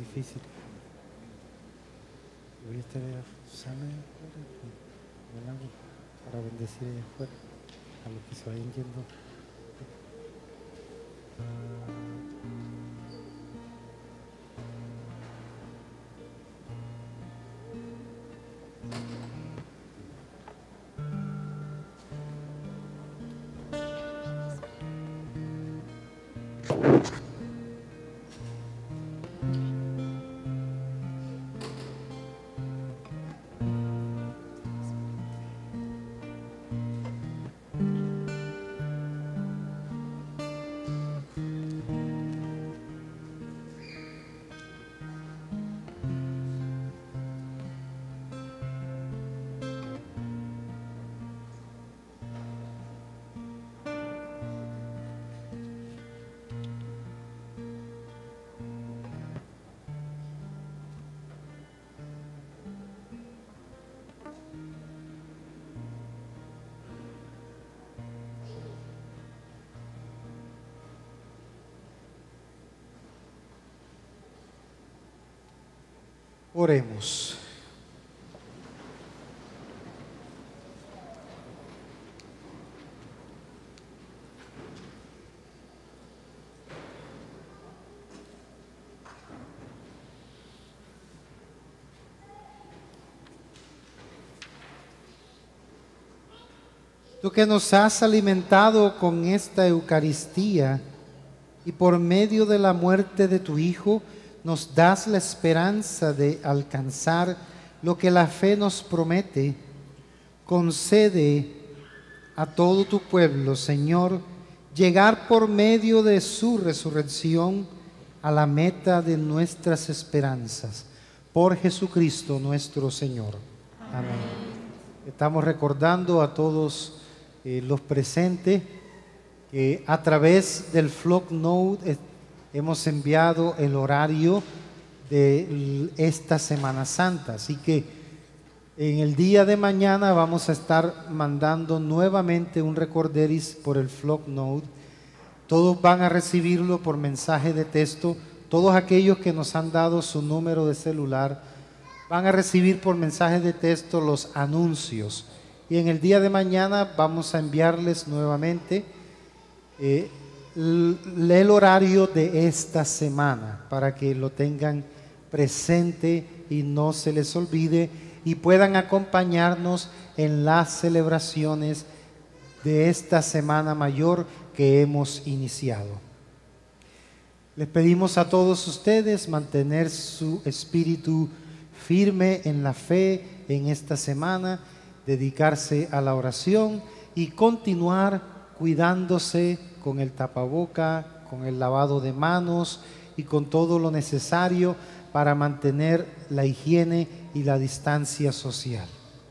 difícil. Voy a estar Susana para bendecir allá afuera a los que se vayan yendo. Oremos. Tú que nos has alimentado con esta Eucaristía y por medio de la muerte de tu Hijo, nos das la esperanza de alcanzar lo que la fe nos promete. Concede a todo tu pueblo, Señor, llegar por medio de su resurrección a la meta de nuestras esperanzas. Por Jesucristo nuestro Señor. Amén. Estamos recordando a todos los presentes que a través del Flock Note hemos enviado el horario de esta Semana Santa. Así que en el día de mañana vamos a estar mandando nuevamente un recorderis por el Flock Note. Todos van a recibirlo por mensaje de texto. Todos aquellos que nos han dado su número de celular van a recibir por mensaje de texto los anuncios. Y en el día de mañana vamos a enviarles nuevamente el horario de esta semana para que lo tengan presente y no se les olvide y puedan acompañarnos en las celebraciones de esta Semana Mayor que hemos iniciado. Les pedimos a todos ustedes mantener su espíritu firme en la fe en esta semana, dedicarse a la oración y continuar cuidándose con el tapaboca, con el lavado de manos y con todo lo necesario para mantener la higiene y la distancia social.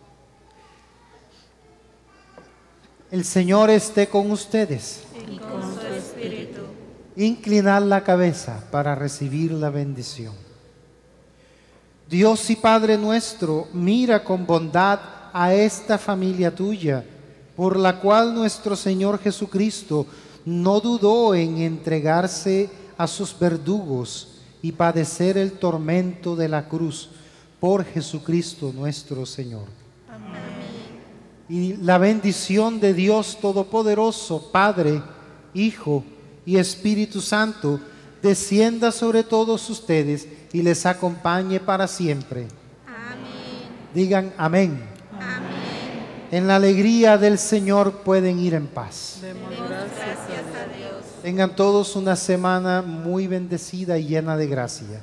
El Señor esté con ustedes. Y con su espíritu. Inclinad la cabeza para recibir la bendición. Dios y Padre nuestro, mira con bondad a esta familia tuya, por la cual nuestro Señor Jesucristo no dudó en entregarse a sus verdugos y padecer el tormento de la cruz, por Jesucristo nuestro Señor. Amén. Y la bendición de Dios Todopoderoso, Padre, Hijo y Espíritu Santo, descienda sobre todos ustedes y les acompañe para siempre. Amén. Digan amén. Amén. En la alegría del Señor pueden ir en paz. Demos Gracias a Dios. Tengan todos una semana muy bendecida y llena de gracia.